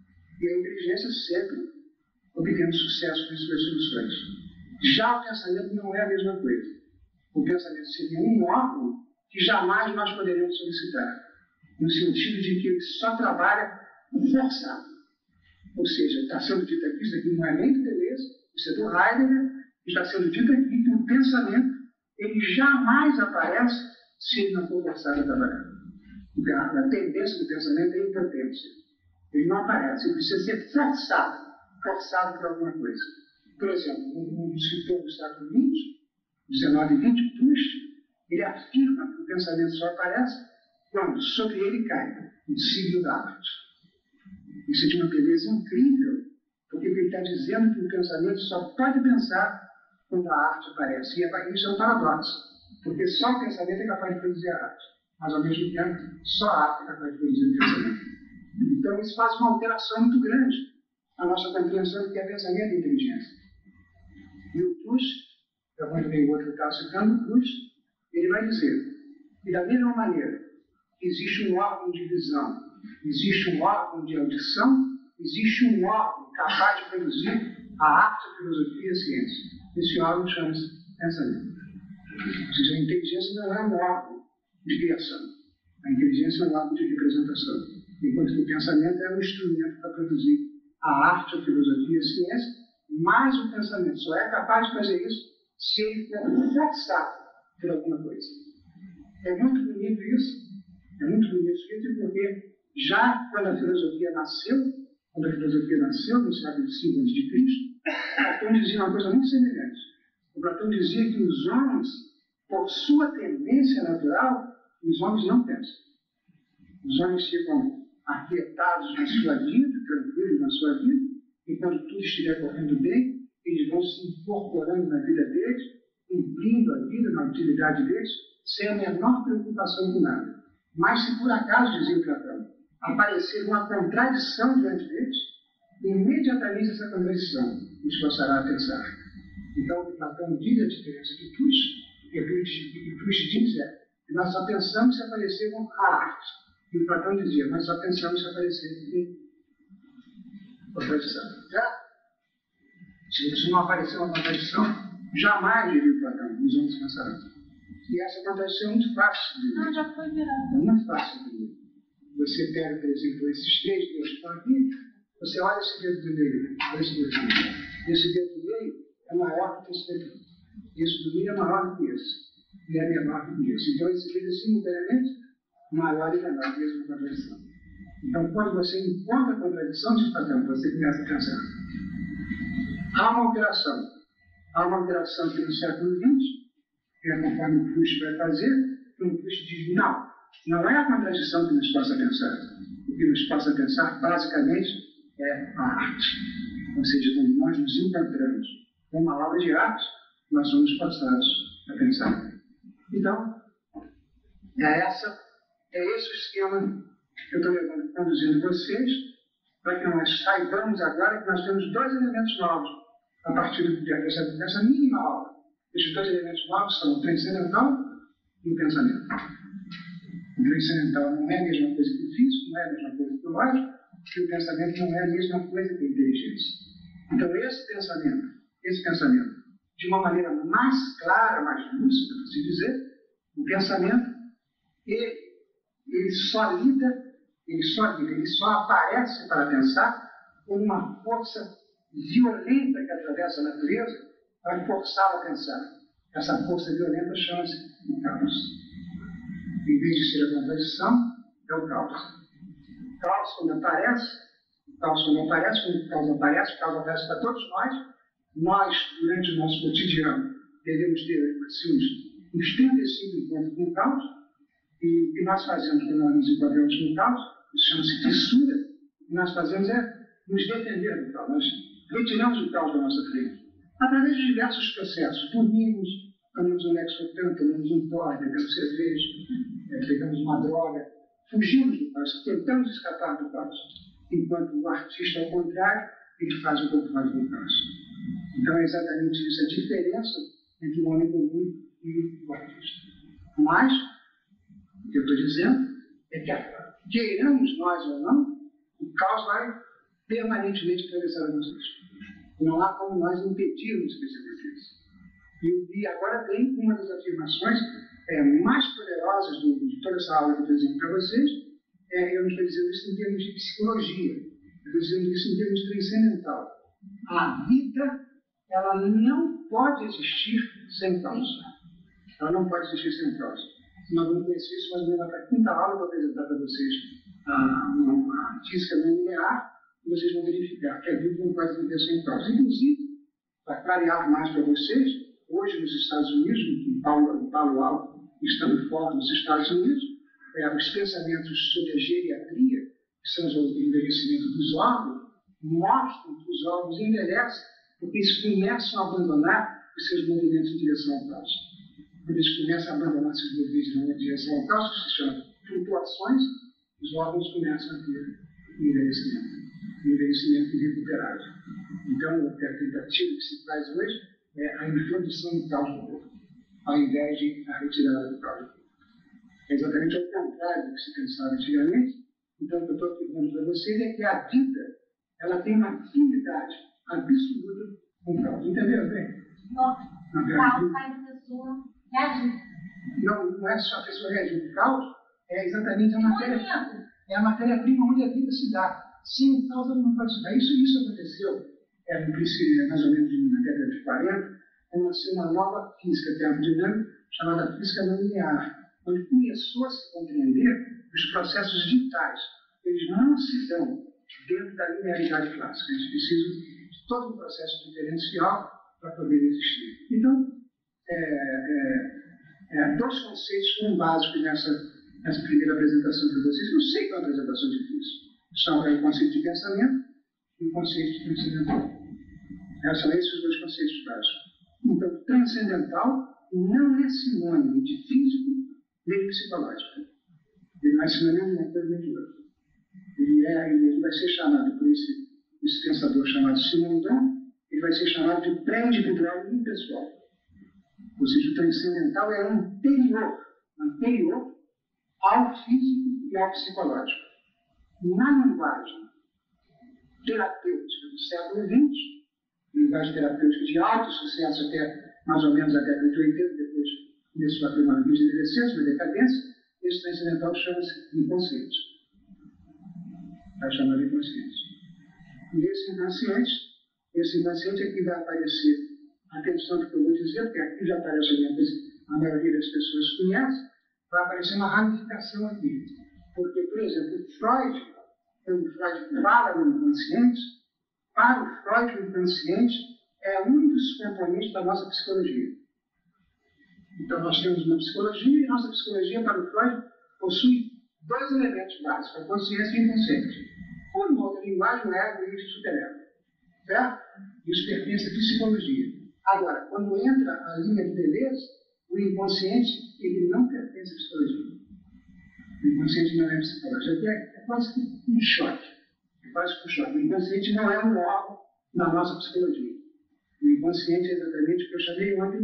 E a inteligência sempre obtendo sucesso nas suas soluções. Já o pensamento não é a mesma coisa. O pensamento seria um órgão que jamais nós poderíamos solicitar, no sentido de que ele só trabalha forçado. Ou seja, está sendo dito aqui, isso aqui não é nem do Deleuze, isso é do Heidegger, está sendo dito aqui que o pensamento ele jamais aparece se ele não for forçado a trabalhar. Porque a tendência do pensamento é a impotência. Ele não aparece, ele precisa ser forçado, forçado por alguma coisa. Por exemplo, um escritor do século vinte, dezenove e vinte, Proust, ele afirma que o pensamento só aparece quando sobre ele cai o signo da arte. Isso é de uma beleza incrível, porque ele está dizendo que o pensamento só pode pensar quando a arte aparece. E isso é um paradoxo, porque só o pensamento é capaz de produzir a arte, mas ao mesmo tempo só a arte é capaz de produzir o pensamento. Então isso faz uma alteração muito grande na nossa compreensão do que é pensamento e inteligência. E o Proust da onde vem o outro está citando, Cruz, ele vai dizer que, da mesma maneira que existe um órgão de visão, existe um órgão de audição, existe um órgão capaz de produzir a arte, a filosofia e a ciência. Esse órgão chama-se pensamento. Ou seja, a inteligência não é um órgão de criação. A inteligência é um órgão de representação. Enquanto que o pensamento é um instrumento para produzir a arte, a filosofia e a ciência, mas o pensamento só é capaz de fazer isso se ele for forçado por alguma coisa. É muito bonito isso. É muito bonito isso, porque já quando a filosofia nasceu, quando a filosofia nasceu, no século cinco antes de Cristo, Platão dizia uma coisa muito semelhante. O Platão dizia que os homens, por sua tendência natural, os homens não pensam. Os homens ficam aquietados na sua vida, tranquilos na sua vida, e quando tudo estiver correndo bem, eles vão se incorporando na vida deles, cumprindo a vida, na utilidade deles, sem a menor preocupação com nada. Mas se por acaso, dizia o Platão, aparecer uma contradição diante deles, imediatamente essa contradição os forçará a pensar. Então, o que Platão diz a diferença que Proust, e que Proust diz é que nós só pensamos se aparecer uma arte. E o Platão dizia, nós só pensamos se aparecer uma contradição. Certo? Se não aparecer uma contradição, jamais, diria o Platão, os homens pensarão. E essa contradição é muito fácil de ver. Não, já foi virado. É muito fácil de ver. Você pega, por exemplo, esses três dedos que estão aqui, você olha esse dedo do meio, olha esse dedo do meio. Esse dedo do meio é maior que esse dedo. Esse do meio é maior do que esse. E é menor do que esse. Então, esse dedo é simultaneamente maior e menor que essa contradição. Então, quando você encontra a contradição de Platão, você começa a pensar. Há uma alteração. Há uma alteração que no século vinte, que é conforme o Proust vai fazer, que o Proust diz, não, não é a contradição que nos possa pensar. O que nos possa pensar, basicamente, é a arte. Ou seja, quando nós nos encontramos com uma obra de arte, nós somos forçados a pensar. Então, é, essa, é esse o esquema que eu estou levando, conduzindo vocês, para que nós saibamos agora que nós temos dois elementos novos a partir dessa, dessa mínima aula. Esses dois elementos novos são o transcendental e o pensamento. O transcendental não é a mesma coisa que o físico, não é a mesma coisa que o lógico, e o pensamento não é a mesma coisa que a inteligência. Então, esse pensamento, esse pensamento, de uma maneira mais clara, mais lúcida, por assim dizer, o pensamento, ele, ele só lida, ele só lida, ele só aparece para pensar com uma força violenta que atravessa a natureza para forçá-la a pensar. Essa força violenta chama-se o caos. Em vez de ser a contradição, é o caos. O caos, quando aparece, o caos, quando aparece, quando o caos aparece, o caos aparece para todos nós. Nós, durante o nosso cotidiano, devemos ter assim, uns trinta e cinco encontros com o caos. E o que nós fazemos quando nós nos encontramos com o caos, isso chama-se fissura. O que nós fazemos é nos defender do caos. Nós retiramos o caos da nossa frente. Através de diversos processos. Dormimos, tomamos um lexotan, tomamos um torre, bebemos cerveja, é, pegamos uma droga, fugimos do caos, tentamos escapar do caos. Enquanto o artista, ao contrário, ele faz o que faz do caos. Então é exatamente isso, a diferença entre o homem comum e o artista. Mas, o que eu estou dizendo é que, queiramos nós ou não, o caos vai permanentemente atravessar a nossa vida. Não há como nós impedirmos que isso aconteça. E, e agora vem uma das afirmações é, mais poderosas do, de toda essa aula que eu estou dizendo para vocês. É, eu não estou dizendo isso em termos de psicologia, eu estou dizendo isso em termos transcendental. A vida, ela não pode existir sem causa. Ela não pode existir sem causa. Nós vamos conhecer isso mais ou menos na quinta aula, eu vou apresentar para vocês a, uma, uma física não linear, e vocês vão verificar que a vida não pode viver sem causa. Inclusive, para clarear mais para vocês, hoje nos Estados Unidos, em Palo, Palo Alto, estando forte nos Estados Unidos, é, os pensamentos sobre a geriatria, que são o envelhecimento dos órgãos, mostram que os órgãos envelhecem porque eles começam a abandonar os seus movimentos em direção ao caos. Quando eles começam a abandonar seus movimentos em direção ao caos, que se chama flutuações, os órgãos começam a ter envelhecimento. Envelhecimento irrecuperável. Então, a tentativa que se faz hoje é a introdução do caos no corpo, ao invés de a retirada do caos no corpo. É exatamente ao contrário do que se pensava antigamente. Então, o que eu estou afirmando para vocês é que a vida ela tem uma afinidade absoluta com o caos. Entenderam bem? Nossa, o caos faz a pessoa reagir. Não, não é só a pessoa reagir. O caos é exatamente a matéria, é a matéria-prima onde a vida se dá. Sem o caos ela não pode se dar. Isso, isso aconteceu. É, no princípio, mais ou menos na década de quarenta, nasceu uma nova física termodinâmica chamada física não linear, onde começou a se compreender os processos vitais. Eles não se dão dentro da linearidade clássica. Eles precisam de todo um processo diferencial para poder existir. Então, é, é, é, dois conceitos foram básicos nessa, nessa primeira apresentação para vocês. Eu sei que é uma apresentação difícil. São o conceito de pensamento e o conceito de transcendental. São esses os dois conceitos básicos. Então, transcendental não é sinônimo de físico nem psicológico. Ele não é sinônimo de uma coisa nem de outra. Ele, é, ele vai ser chamado por esse, esse pensador chamado Simondon, ele vai ser chamado de pré-individual e impessoal. Ou seja, o transcendental é anterior, anterior ao físico e ao psicológico. Na linguagem terapêutica do século vinte, linguagem terapêutica de alto sucesso até mais ou menos a década de oitenta, depois começou a ter uma degenerescência, uma decadência, esse transcendental chama-se inconsciente. Vai chamar de inconsciente. E esse inconsciente, esse inconsciente é que vai aparecer, atenção que eu vou dizer, porque aqui já aparece a maioria das pessoas conhece, vai aparecer uma ramificação aqui. Porque, por exemplo, Freud, quando Freud fala no inconsciente, para o Freud, o inconsciente é um dos componentes da nossa psicologia. Então, nós temos uma psicologia e nossa psicologia, para o Freud, possui dois elementos básicos, a consciência e o inconsciente. Por uma outra linguagem, o ego e o superego. Certo? Isso pertence à psicologia. Agora, quando entra a linha de beleza, o inconsciente, ele não pertence à psicologia. O inconsciente não é psicológico. É, é quase que um choque. É quase que um choque. O inconsciente não é um órgão da nossa psicologia. O inconsciente é exatamente o que eu chamei ontem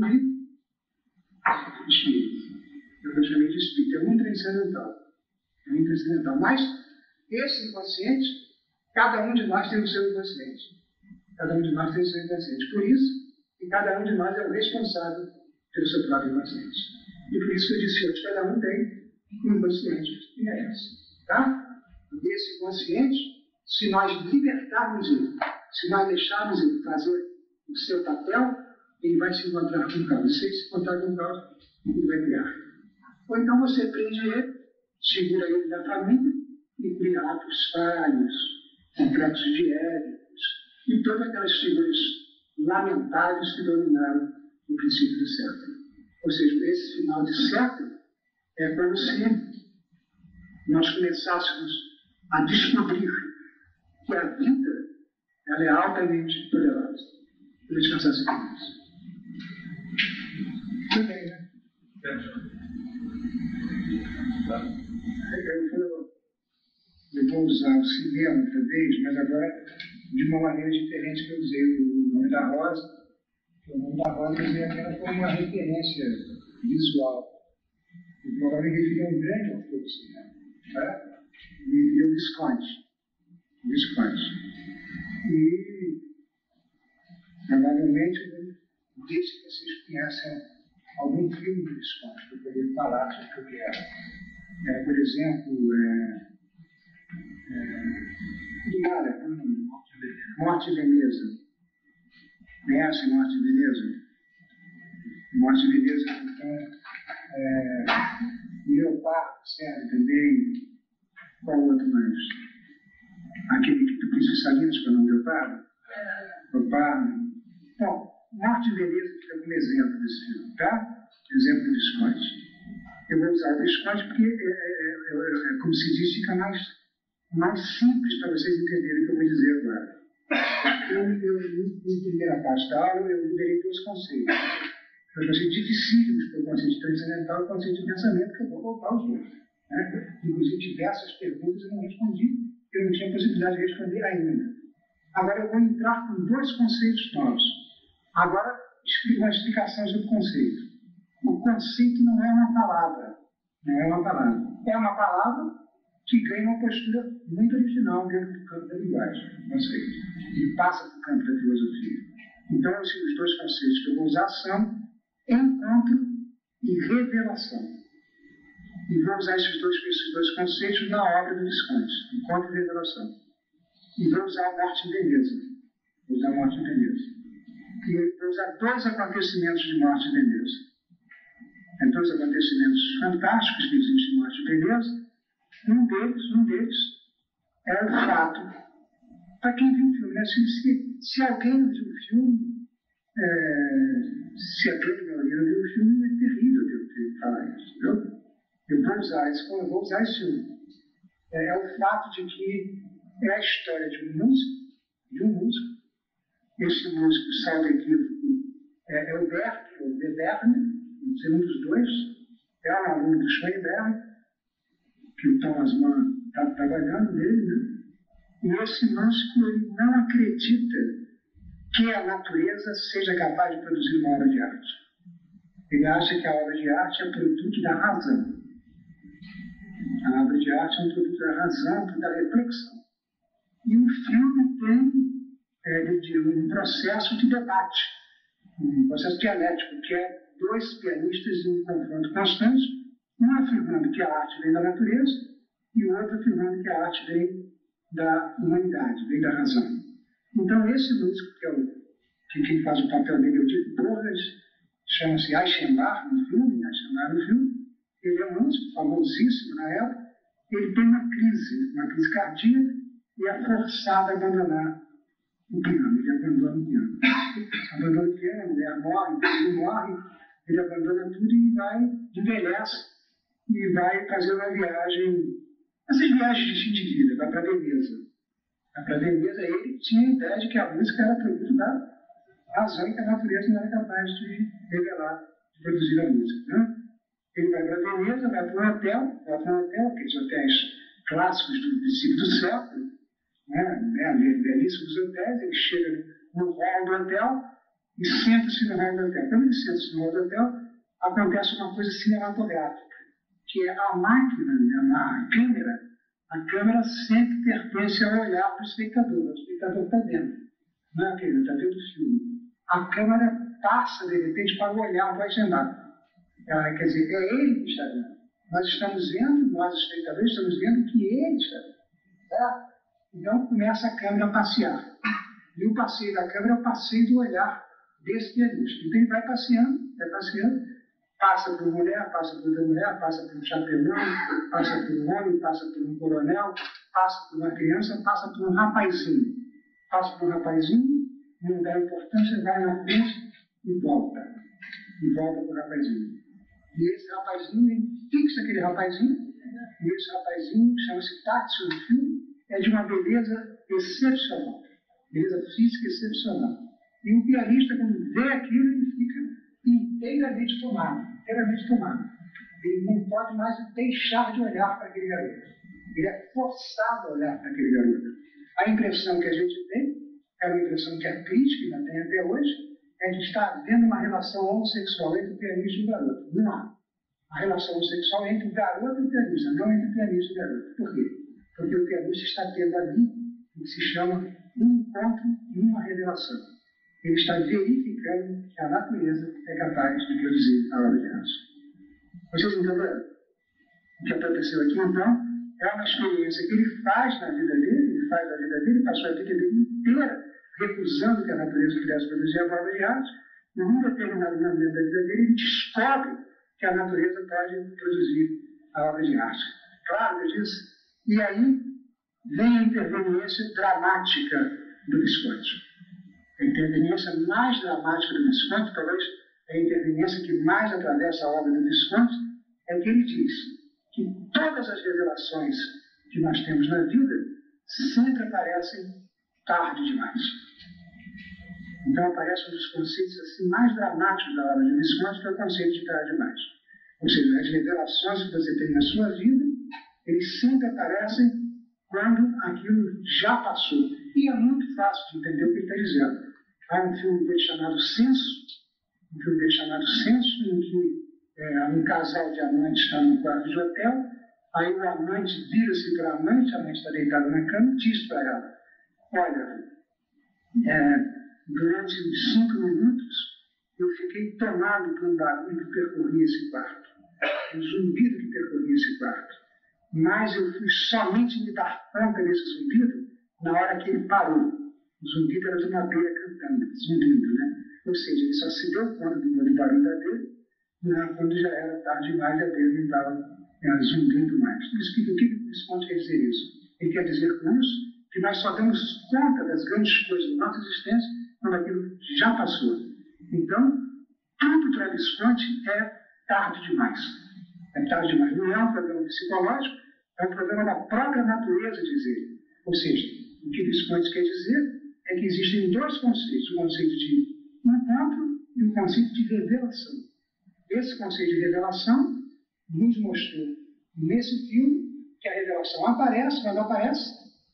de espírito. É o que eu chamei de espírito. É um transcendental. É um transcendental. Mas, esse inconsciente, cada um de nós tem o seu inconsciente. Cada um de nós tem o seu inconsciente. Por isso, que cada um de nós é o responsável pelo seu próprio inconsciente. E por isso que eu disse hoje, cada um tem um inconsciente que é esse. Tá? E esse inconsciente, se nós libertarmos ele, se nós deixarmos ele fazer o seu papel, ele vai se encontrar com o caos. E se ele se encontrar com o caos, ele vai criar. Ou então você prende ele, segura ele da família e cria atos falhos, complexos de Édipos e todas aquelas figuras lamentáveis que dominaram o princípio do século. Ou seja, esse final de século é como se nós começássemos a descobrir que a vida ela é altamente poderosa. Eu vou descansar esse tempo. Tudo bem, né? Eu vou usar o cinema outra vez, mas agora de uma maneira diferente que eu usei o nome da Rosa. O nome da Rosa eu usei apenas como uma referência visual. Eu vou agora me referir a um grande autor do cinema, tá? E o Visconti. O Visconti. E provavelmente eu disse que vocês conhecem algum filme do Visconti para poder falar sobre o que era. É, por exemplo, é, é, Yara, Morte em Veneza. Conhece Morte em Veneza? Morte em Veneza, então, é, Leopardo, serve também. Qual outro mais? Aquele que tu Príncipe Salinas, para não Leopardo? Leopardo. Bom, Morte em Veneza fica como exemplo desse filme, tá? Exemplo do Visconti. Eu vou usar o Visconti porque, é, é, é, é, como se diz, fica mais, mais simples para vocês entenderem o que eu vou dizer agora. Eu, eu, na primeira parte da aula, eu liberei dois conceitos. Eu achei dificílimos para o conceito transcendental e o conceito de pensamento, que eu vou voltar os dois. Né? Inclusive, diversas perguntas eu não respondi, eu não tinha possibilidade de responder ainda. Agora eu vou entrar com dois conceitos novos. Agora, explica uma explicação sobre o conceito. O conceito não é uma palavra. Não é uma palavra. É uma palavra que ganha uma postura muito original dentro do campo da linguagem, o conceito. E passa para o campo da filosofia. Então, os dois conceitos que eu vou usar são encontro e revelação. E vou usar esses dois, esses dois conceitos na obra do Visconti, encontro e revelação. E vou usar a morte em Veneza. Vou usar a morte em Veneza. E vou usar dois acontecimentos de morte em Veneza. É dois acontecimentos fantásticos que existem em morte em Veneza. Um deles, um deles é o fato, para quem viu o filme, né? se, se, se alguém viu o filme, é, se a grande maioria viu o filme, é terrível eu ter que falar isso, entendeu? Eu vou usar isso, eu vou usar esse filme. É, é o fato de que é a história de um músico, de um músico. Esse músico, salvo equívoco, é, é o Bert, é o Webern, não sei, um dos dois, é um aluno do Schoenberg, que o Thomas Mann está trabalhando nele, né? E esse músico, ele não acredita que a natureza seja capaz de produzir uma obra de arte. Ele acha que a obra de arte é produto da razão. A obra de arte é um produto da razão, da reflexão. E o filme tem é, de, um processo de debate, um processo dialético, que é dois pianistas em um confronto constante, um afirmando que a arte vem da natureza e o outro afirmando que a arte vem da humanidade, vem da razão. Então, esse músico, que é o, que quem faz o papel dele é o Dick Borges, chama-se Eichenbach no filme, Eichenbach no filme, ele é um músico famosíssimo na época, ele tem uma crise, uma crise cardíaca e é forçado a abandonar o piano, ele abandona o piano. Abandona o piano, a mulher morre, ele morre, ele abandona tudo e vai, envelhece, e vai fazer uma viagem, essas viagens de fim de vida, vai para Veneza. Vai para Veneza, ele tinha a ideia de que a música era produto da razão e que a natureza não era capaz de revelar, de produzir a música. Né? Ele vai para Veneza, vai para um hotel, vai para um hotel, aqueles hotéis clássicos do princípio do século, né? né? belíssimos hotéis, ele chega no hall do hotel e senta-se no hall do hotel. Quando ele senta-se no hall do hotel, acontece uma coisa cinematográfica, que é a máquina, né? a câmera, a câmera sempre pertence ao olhar do espectador, o espectador está dentro, não é aquele, está vendo o filme. A câmera passa, de repente, para o olhar do Eichenbach. Ela, quer dizer, é ele que está vendo. Nós estamos vendo, nós espectadores estamos vendo que ele está vendo. Tá? Então começa a câmera a passear. E o passeio da câmera é o passeio do olhar desse pianista. Então ele vai passeando, vai passeando, passa por uma mulher, passa por outra mulher, passa por um chapelão, passa por um homem, passa por um coronel, passa por uma criança, passa por um rapazinho. Passa por um rapazinho, não dá importância, vai na frente e volta. E volta para o rapazinho. E esse rapazinho, ele fixa aquele rapazinho, e esse rapazinho, chama-se Táxio no filme, é de uma beleza excepcional, beleza física excepcional. E o pianista, quando vê aquilo, ele fica inteiramente tomado, inteiramente tomado. Ele não pode mais deixar de olhar para aquele garoto. Ele é forçado a olhar para aquele garoto. A impressão que a gente tem, é uma impressão que a crítica ainda tem até hoje, é de estar vendo uma relação homossexual entre o pianista e o garoto. Não há. A relação homossexual é entre o garoto e o pianista, não entre o pianista e o garoto. Por quê? Porque o pianista está tendo ali o que se chama um encontro e uma revelação. Ele está verificando que a natureza é capaz de produzir a obra de arte. Vocês entenderam? O que aconteceu aqui, então, é uma experiência que ele faz na vida dele, ele faz na vida dele, passou a vida dele inteira recusando que a natureza pudesse produzir a obra de arte, e num determinado momento da vida dele, ele descobre que a natureza pode produzir a obra de arte. Claro que diz. E aí vem a interveniência dramática do Visconti. A interveniência mais dramática do Visconti, talvez a interveniência que mais atravessa a obra do Visconti, é que ele diz que todas as revelações que nós temos na vida sempre aparecem tarde demais. Então aparece um dos conceitos assim, mais dramáticos da obra de Visconti, que é o conceito de tarde demais. Ou seja, as revelações que você tem na sua vida, eles sempre aparecem quando aquilo já passou. E é muito fácil de entender o que ele está dizendo. Há um filme dele chamado Censo, um filme chamado Censo, em que é, um casal de amantes está num quarto de hotel, aí o amante vira-se para a amante, a amante está deitada na cama e diz para ela: olha, é, durante uns cinco minutos eu fiquei tomado por um barulho que percorria esse quarto, um zumbido que percorria esse quarto, mas eu fui somente me dar conta desse zumbido na hora que ele parou. O zumbido era de uma abelha cantando, zumbindo, né? Ou seja, ele só se deu conta do barulho da abelha, né, quando já era tarde demais e a abelha não estava é, zumbindo mais. Isso, o que o Visconti quer dizer isso? Ele quer dizer com isso que nós só damos conta das grandes coisas da nossa existência quando aquilo já passou. Então, tudo para Visconti é tarde demais. É tarde demais. Não é um problema psicológico, é um problema da própria natureza dizer. Ou seja, o que Visconti quer dizer é que existem dois conceitos: o conceito de encontro e o conceito de revelação. Esse conceito de revelação nos mostrou nesse filme que a revelação aparece, mas não aparece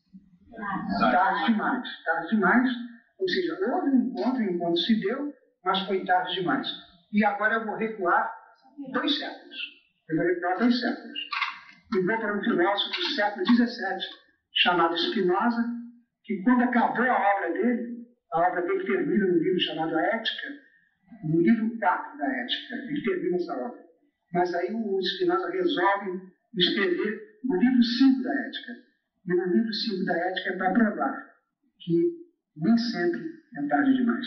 tarde demais. Tarde demais, ou seja, houve um encontro, o encontro se deu, mas foi tarde demais. E agora eu vou recuar dois séculos. Eu vou recuar dois séculos. E vou para um filósofo do século dezessete, chamado Spinoza, que quando acabou a obra dele, a obra dele termina no livro chamado A Ética, no livro quatro da Ética, ele termina essa obra. Mas aí o Spinoza resolve escrever o livro cinco da Ética. E no livro cinco da Ética é para provar que nem sempre é tarde demais.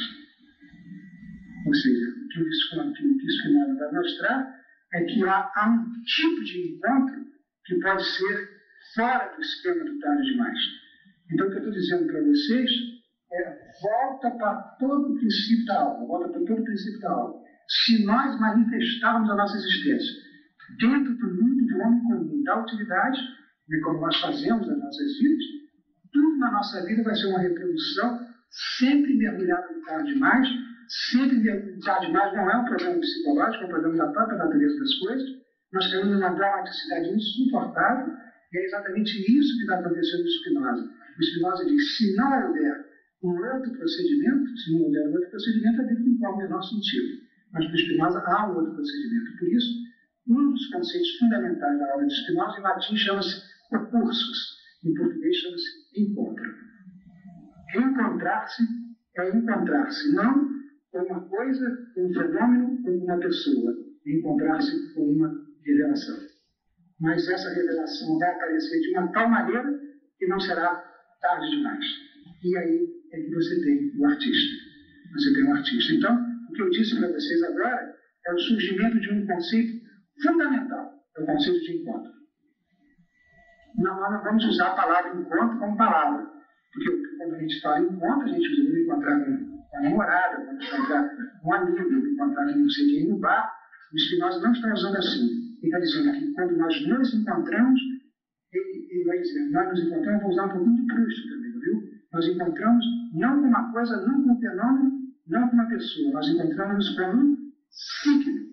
Ou seja, o que o Visconti, o que o Spinoza vai mostrar é que há, há um tipo de encontro que pode ser fora do esquema do tarde demais. Então, o que eu estou dizendo para vocês é: volta para todo o princípio da aula, volta para todo o princípio da aula. Se nós manifestarmos a nossa existência dentro do mundo do homem comum, da utilidade, e como nós fazemos nas nossas vidas, tudo na nossa vida vai ser uma reprodução sempre mergulhada no tarde demais, sempre mergulhado tarde demais. Não é um problema psicológico, é um problema da própria natureza das coisas. Nós temos uma dramaticidade insuportável, e é exatamente isso que está acontecendo no Spinoza. O Spinoza diz: se não houver um outro procedimento, se não houver um outro procedimento, a vida não tem o menor sentido. Mas para o Spinoza há um outro procedimento. Por isso, um dos conceitos fundamentais da obra de Spinoza, em latim, chama-se opursus. Em português, chama-se encontro. Encontrar-se é encontrar-se, não com uma coisa, com um fenômeno ou com uma pessoa. Encontrar-se com uma revelação. Mas essa revelação vai aparecer de uma tal maneira que não será tarde demais. E aí é que você tem o artista. Você tem o artista. Então, o que eu disse para vocês agora é o surgimento de um conceito fundamental. É o conceito de encontro. Não, nós não vamos usar a palavra encontro como palavra. Porque quando a gente fala encontro, a gente usa me encontrar com a namorada, vamos encontrar com um amigo, me encontrar com não sei quem no bar. O Spinoza não está usando assim. Ele está dizendo que quando nós nos encontramos, ele, ele vai dizer: nós nos encontramos, vou usar um pouquinho de Proust também, viu? Nós encontramos não com uma coisa, não com um fenômeno, não com uma pessoa. Nós encontramos com um signo.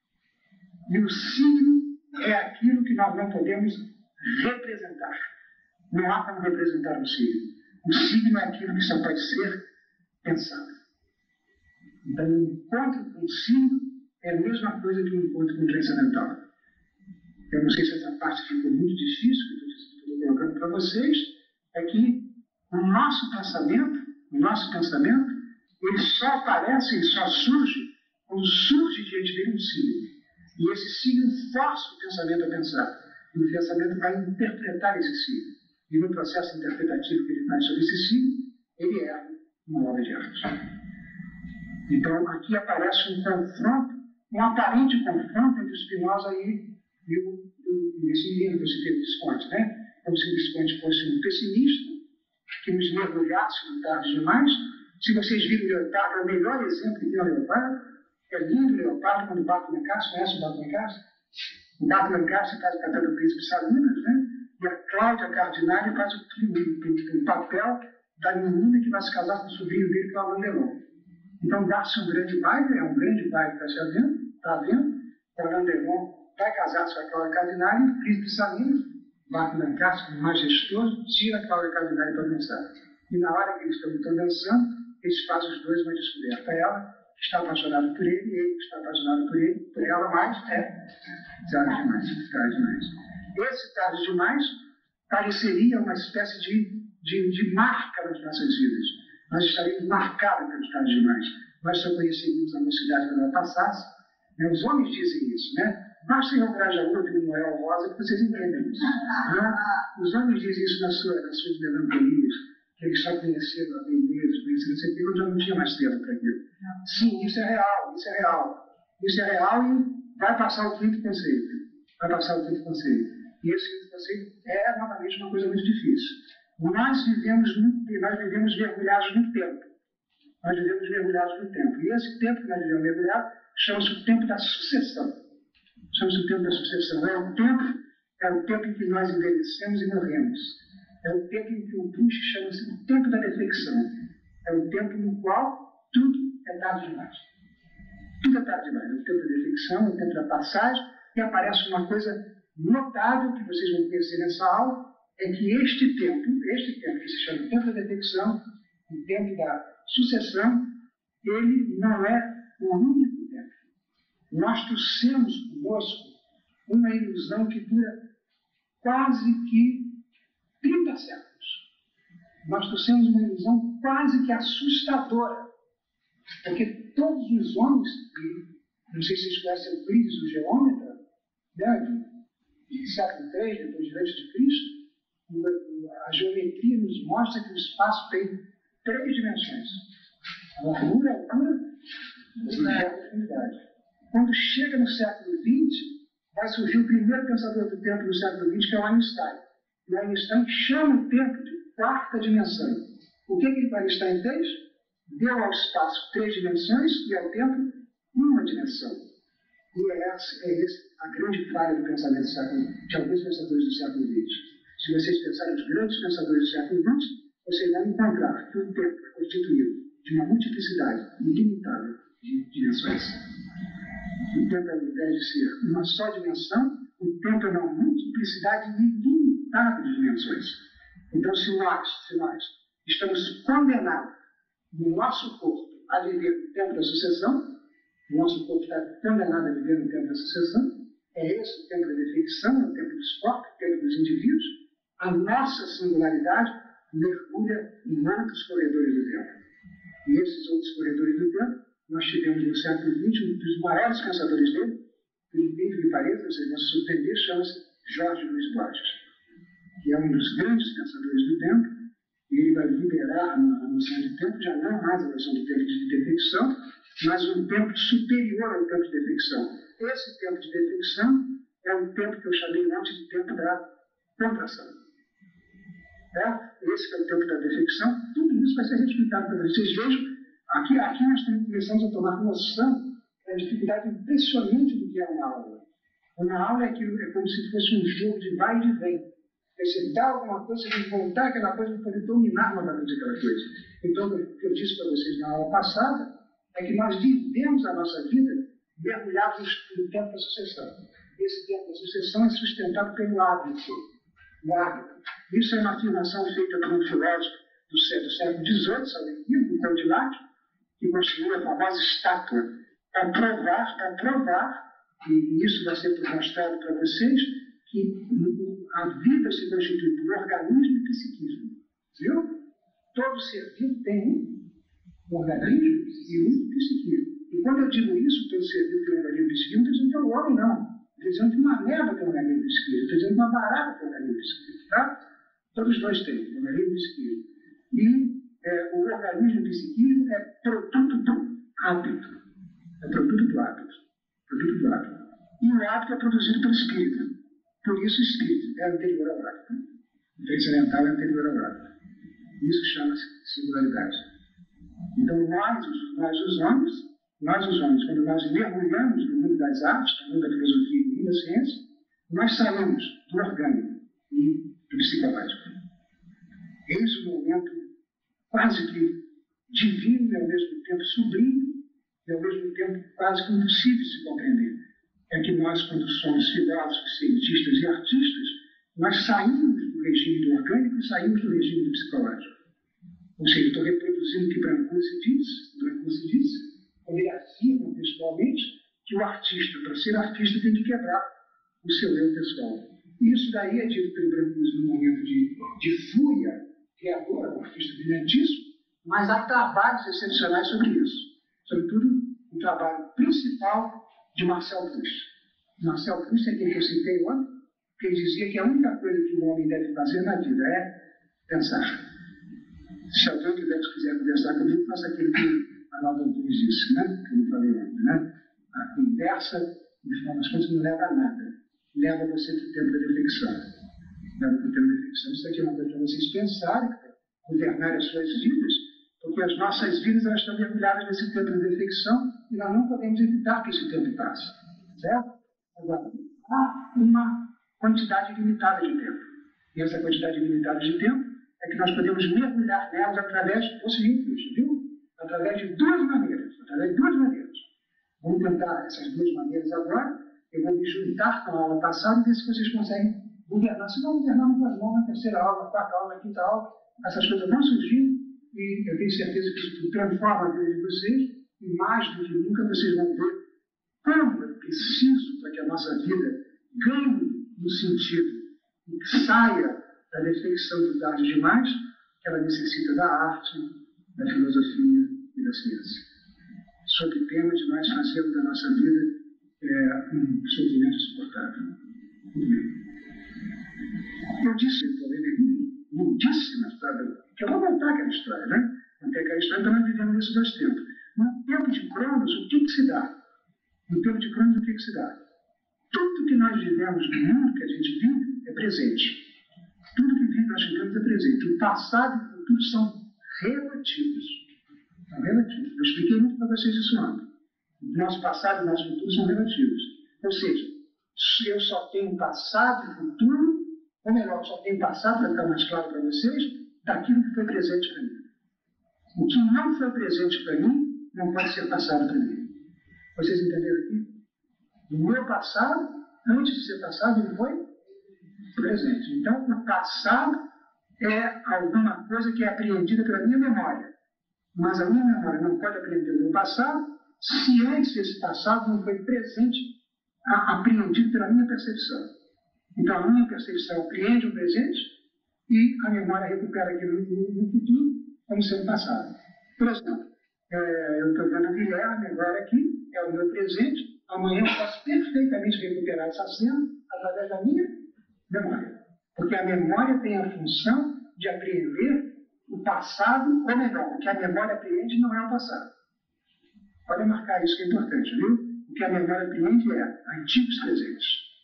E o signo é aquilo que nós não podemos representar. Não há como representar o signo. O signo é aquilo que só pode ser pensado. Então, o encontro com o signo é a mesma coisa que o encontro com o transcendental. Eu não sei se essa parte ficou muito difícil, que eu estou colocando para vocês, é que o nosso pensamento, o nosso pensamento, ele só aparece, ele só surge quando surge diante dele um signo. E esse signo força o pensamento a pensar. E o pensamento vai interpretar esse signo. E no processo interpretativo que ele faz sobre esse signo, ele é uma obra de arte. Então, aqui aparece um confronto, um aparente confronto entre Spinoza e, e, o, e esse livro que eu citei do Visconti, né? Como se o Visconti fosse um pessimista, que nos mergulhasse no tarde demais. Se vocês viram o Leopardo, é o melhor exemplo que tem o Leopardo. É lindo o Leopardo quando bate na casa. Conhece o Bato na casa? O Bato na casa faz o papel do príncipe Salinas, né? E a Cláudia Cardinale faz o, o, o papel da menina que vai se casar com o sobrinho dele, que é o Alain Delon. Então dá-se um grande baile, é um grande baile que está vendo, está vendo. O Alain Delon vai casar-se com a Cláudia Cardinale e o príncipe Salinas, Bato na casa, majestoso, tira a Cláudia Cardinale para dançar. E na hora que eles estão dançando, eles fazem os dois uma descoberta. Ela que está apaixonado por ele, e ele que está apaixonado por ele, por ela, mas é tarde demais, tarde demais. Esse tarde demais pareceria uma espécie de, de, de marca nas nossas vidas. Nós estaríamos marcados pelos tarde demais. Nós só conheceríamos a mocidade quando ela passasse. Né? Os homens dizem isso, né? Basta ir ao Grajaú de Noel Rosa que vocês entendem isso. Né? Os homens dizem isso nas suas, nas suas melancolias, que eles só conheceram a beleza, conheceram isso aqui, quando já não tinha mais tempo para aquilo. Sim, isso é real, isso é real. Isso é real e vai passar o quinto conceito. Vai passar o quinto conceito. E esse quinto conceito é, novamente, uma coisa muito difícil. Nós vivemos, nós vivemos mergulhados no tempo. Nós vivemos mergulhados no tempo. E esse tempo que nós vivemos mergulhados chama-se o tempo da sucessão. Chama-se o tempo da sucessão. É o tempo, é o tempo em que nós envelhecemos e morremos. É o tempo em que o Bush chama-se o tempo da defecção. É o tempo no qual tudo é tarde demais. Tudo é tarde demais. É o tempo da defecção, é o tempo da passagem, e aparece uma coisa notável que vocês vão conhecer nessa aula, é que este tempo, este tempo que se chama o tempo da defecção, o tempo da sucessão, ele não é o único tempo. Nós trouxemos conosco uma ilusão que dura quase que trinta séculos. Nós trouxemos uma ilusão quase que assustadora. Porque todos os homens, e não sei se vocês conhecem o Euclides, o geômetra, né, de século três, depois de antes de Cristo, a geometria nos mostra que o espaço tem três dimensões: a largura, a altura e a profundidade. Quando chega no século vinte, vai surgir o primeiro pensador do tempo no século vinte, que é o Einstein. E o Einstein chama o tempo de quarta dimensão. O que, que o Einstein fez? Deu ao espaço três dimensões e ao tempo uma dimensão. E é essa é esse, a grande falha do pensamento do século, de alguns pensadores do século vinte. Se vocês pensarem nos grandes pensadores do século vinte, vocês vão encontrar que o tempo é constituído de uma multiplicidade ilimitável de dimensões. O tempo, ao invés de ser uma só dimensão, o tempo é uma multiplicidade ilimitável de dimensões. Então, se nós, se nós estamos condenados no nosso corpo a viver no tempo da sucessão, o nosso corpo está condenado a viver no tempo da sucessão, é esse o tempo da defecção, é o tempo dos corpos, o tempo dos indivíduos. A nossa singularidade mergulha em outros corredores do tempo. E esses outros corredores do tempo, nós tivemos no século vinte um dos maiores pensadores dele, por incrível que pareça, vocês vão se surpreender, chama-se Jorge Luiz Borges, que é um dos grandes pensadores do tempo, e ele vai liberar a noção de tempo, já não mais a noção de tempo de defecção, mas um tempo superior ao tempo de defecção. Esse tempo de defecção é o tempo que eu chamei antes de tempo da contração. É? Esse é o tempo da defecção. Tudo isso vai ser explicado para vocês. Vejam, aqui, aqui nós começamos a tomar noção da dificuldade impressionante do que é uma aula. Uma aula é, aquilo, é como se fosse um jogo de vai e de vem. Você dá alguma coisa, você tem que voltar aquela coisa para poder dominar novamente aquela coisa. Então, o que eu disse para vocês na aula passada é que nós vivemos a nossa vida mergulhados no tempo da sucessão. Esse tempo da sucessão é sustentado pelo hábito. O hábito. Isso é uma afirmação feita por um filósofo do século dezoito, o Condillac, que construiu a famosa estátua para provar, para provar, e isso vai ser mostrado para vocês, que a vida se constitui por organismo e psiquismo. Viu? Todo ser vivo tem um organismo e um psiquismo. E quando eu digo isso, todo ser vivo tem um organismo e psiquismo, não estou dizendo que é o homem, não. Estou dizendo que uma merda tem um organismo e psiquismo. Estou dizendo que uma barata tem um organismo e psiquismo. Tá? Todos nós temos um organismo e psiquismo. E é, o organismo e psiquismo é produto do hábito. É produto do hábito. Produto do hábito. E o hábito é produzido pelo espírito. Por isso o espírito é anterior ao hábito. O transcendental é anterior ao hábito. Isso chama-se singularidade. Então nós, nós os homens, nós os homens, quando nós mergulhamos no mundo das artes, no mundo da filosofia e no mundo da ciência, nós saímos do orgânico e do psicológico. Eis um momento quase que divino e ao mesmo tempo sublime e ao mesmo tempo quase que impossível de se compreender. É que nós, quando somos filósofos, cientistas e artistas, nós saímos do regime do orgânico e saímos do regime do psicológico. Ou seja, estou reproduzindo o que Brancusi disse, Brancusi disse, quando ele afirma textualmente que o artista, para ser artista, tem que quebrar o seu eu pessoal. Isso daí é dito pelo Brancusi num momento de, de fúria criadora, o artista brilhantíssimo, mas há trabalhos excepcionais sobre isso. Sobretudo, o trabalho principal de Marcel Proust. Marcel Proust é aquele que eu citei ontem, que ele dizia que a única coisa que o homem deve fazer na vida é pensar. Se alguém quiser, quiser conversar comigo, faça aquilo que Arnaldo Antunes disse, né? Que eu não falei ontem, né? A conversa, no final das contas, não leva a nada. Leva você para o tempo da reflexão. Leva para o tempo da reflexão. Isso aqui é uma coisa para vocês pensarem, governar as suas vidas, porque as nossas vidas elas estão mergulhadas nesse tempo de reflexão e nós não podemos evitar que esse tempo passe. Certo? Agora, há uma quantidade limitada de tempo. E essa quantidade limitada de tempo é que nós podemos mergulhar nelas através do seguinte, viu? Através de duas maneiras. Através de duas maneiras. Vamos tentar essas duas maneiras agora. Eu vou me juntar com a aula passada e ver se vocês conseguem governar. Se não governar, não faz mal na terceira aula, na quarta aula, na quinta aula. Essas coisas vão surgir e eu tenho certeza que isso transforma a vida de vocês e mais do que nunca vocês vão ver como é preciso para que a nossa vida ganhe no sentido e que saia da reflexão do tarde demais, que ela necessita da arte, da filosofia e da ciência. Sob pena de nós fazermos da nossa vida é, um sofrimento insuportável. Muito bem. Eu disse, lindíssima história, que eu vou contar aquela história, né? Até aquela história também vivemos nesses dois tempos. No tempo de Cronos, o que, que se dá? No tempo de Cronos, o que, que se dá? Tudo que nós vivemos no mundo que a gente vive é presente. Tudo que vive nós vivemos é presente. O passado e o futuro são relativos. São relativos. Eu expliquei muito para vocês isso ontem. O nosso passado e o nosso futuro são relativos. Ou seja, eu só tenho passado e futuro, ou melhor, eu só tenho passado, para ficar mais claro para vocês, daquilo que foi presente para mim. O que não foi presente para mim, não pode ser passado para mim. Vocês entenderam aqui? O meu passado, antes de ser passado, ele foi presente. Então, o passado é alguma coisa que é apreendida pela minha memória. Mas a minha memória não pode apreender o meu passado se antes desse passado não foi presente, a, apreendido pela minha percepção. Então, a minha percepção apreende o presente e a memória recupera aquilo no, no futuro como sendo passado. Por exemplo, é, eu estou vendo o Guilherme agora aqui, é o meu presente, amanhã eu posso perfeitamente recuperar essa cena através da minha memória. Porque a memória tem a função de apreender o passado, ou melhor, o que a memória apreende não é o passado. Pode marcar isso que é importante, viu? O que a memória apreende é antigos presentes.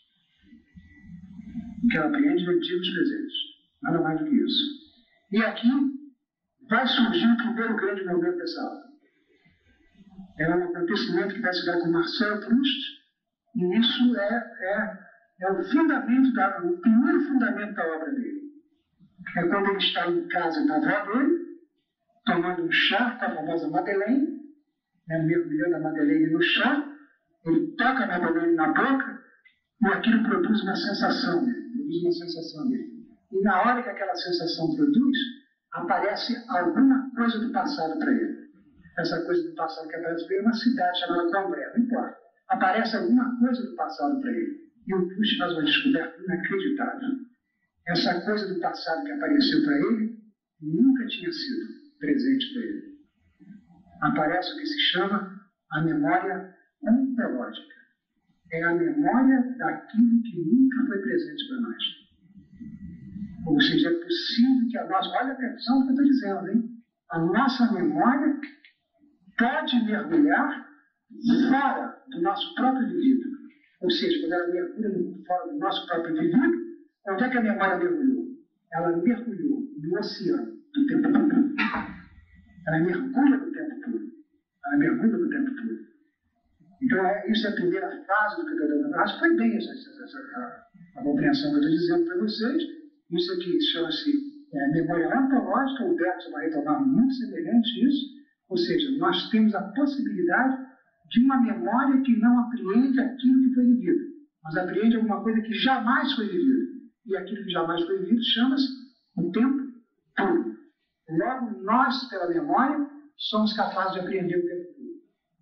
O que ela apreende é antigos presentes. Nada mais do que isso. E aqui vai surgir o primeiro grande momento dessa aula. É um acontecimento que vai se dar com Marcel Proust, e isso é, é, é o fundamento, da, o primeiro fundamento da obra dele. É quando ele está em casa da avó dele, tomando um chá com a famosa Madeleine, né, mergulhando a Madeleine no chá, ele toca a Madeleine na boca e aquilo produz uma sensação dele, produz uma sensação dele. E na hora que aquela sensação produz, aparece alguma coisa do passado para ele. Essa coisa do passado que aparece para ele é uma cidade chamada Cambrai, não importa. Aparece alguma coisa do passado para ele. E o Proust faz uma descoberta inacreditável. Essa coisa do passado que apareceu para ele nunca tinha sido presente para ele. Aparece o que se chama a memória ontológica. É a memória daquilo que nunca foi presente para nós. Ou seja, é possível que a nossa... Olha a atenção que eu estou dizendo, hein? A nossa memória pode mergulhar fora do nosso próprio vivido. Ou seja, quando ela mergulha fora do nosso próprio vivido, onde é que a memória mergulhou? Ela mergulhou no oceano do tempo puro. Ela mergulha no tempo puro. Ela mergulha no tempo puro. Então, é, isso é a primeira fase do que eu estou dando. Acho que foi bem essa, essa, essa, a, a compreensão que eu estou dizendo para vocês. Isso aqui chama-se é, memória ontológica. O Bergson vai retomar muito semelhante a isso. Ou seja, nós temos a possibilidade de uma memória que não apreende aquilo que foi vivido, mas apreende alguma coisa que jamais foi vivido. E aquilo que jamais foi vivido chama-se o tempo puro. Logo, nós, pela memória, somos capazes de apreender o tempo puro.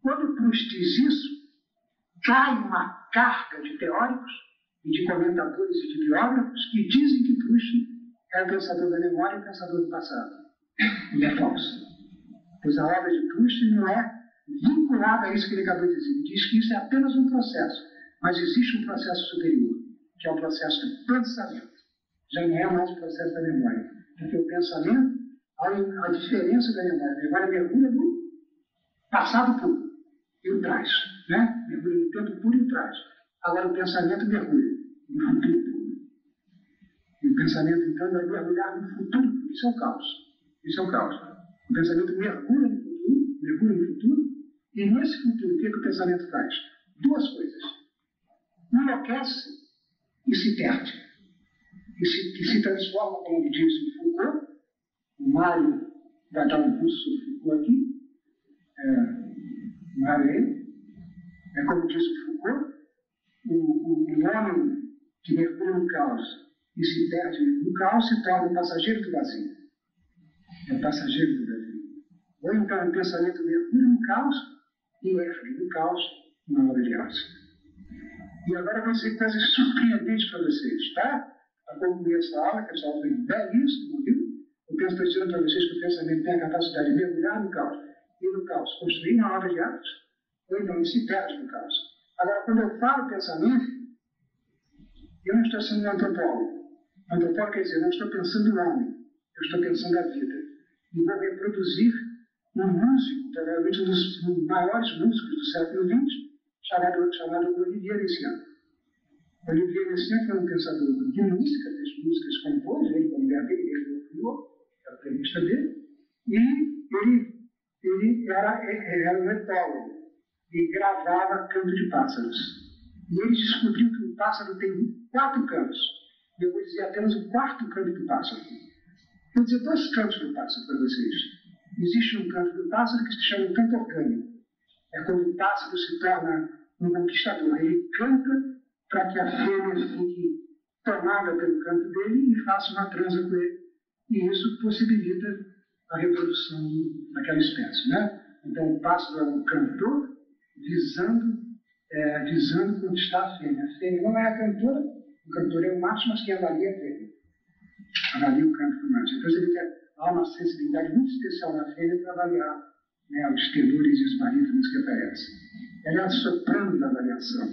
Quando Proust diz isso, cai uma carga de teóricos e de comentadores e de biógrafos que dizem que Proust é o pensador da memória e o pensador do passado. E é falso. Pois a obra de Proust não é vinculada a isso que ele acabou de dizer. Ele diz que isso é apenas um processo, mas existe um processo superior, que é o processo do pensamento. Já não é mais o processo da memória. Porque o pensamento, a diferença da memória, a memória mergulha no passado puro e o traz. Né? Mergulha no tempo puro e o traz. Agora o pensamento mergulha no futuro puro. E o pensamento, então, vai mergulhar no futuro puro. Isso é o caos. Isso é o caos. O pensamento mergulha no futuro, mergulha no futuro, e nesse futuro, o que, é que o pensamento faz? Duas coisas. Enlouquece e se perde. Que se, que se transforma, como diz o Foucault. O Mário vai dar um curso sobre Foucault aqui. É, Mário aí. É como diz o Foucault, o, o, o homem que mergulha no caos e se perde no caos se torna o passageiro do vazio. É o passageiro do vazio. Ou então o pensamento mergulha no caos e ergue no caos uma obra de arte. E agora eu vou dizer coisas surpreendentes para vocês, tá? Para concluir essa aula, que essa aula foi belíssima, viu? Eu estou dizendo para vocês que o pensamento tem a capacidade de mergulhar no caos e no caos construir uma obra de arte, ou então ele se perde no caos. Agora, quando eu falo pensamento, eu não estou sendo um antropólogo. Antropólogo quer dizer, eu não estou pensando no homem, eu estou pensando a vida. E vou reproduzir um músico, provavelmente um dos maiores músicos do século vinte, chamado, chamado Olivier Messiaen. Olivier Messiaen foi um pensador de música, fez músicas, compôs, ele com a mulher dele, ele criou, é a premissa dele, e ele, ele era, era um etólogo e gravava canto de pássaros. E ele descobriu que o pássaro tem quatro cantos. Eu vou dizer apenas o quarto canto do pássaro. Vou dizer dois cantos do pássaro para vocês. Existe um canto do pássaro que se chama um canto orgânico. É quando o pássaro se torna um conquistador. Ele canta para que a fêmea fique tomada pelo canto dele e faça uma transa com ele. E isso possibilita a reprodução daquela espécie. Né? Então o pássaro é um cantor visando, é, visando conquistar a fêmea. A fêmea não é a cantora, o cantor é o macho, mas quem avalia é a fêmea. Avalia o canto do macho. Então ele quer, há uma sensibilidade muito especial na fêmea para avaliar, né, os tenores e os barítonos que aparecem. Ela é a soprano da avaliação.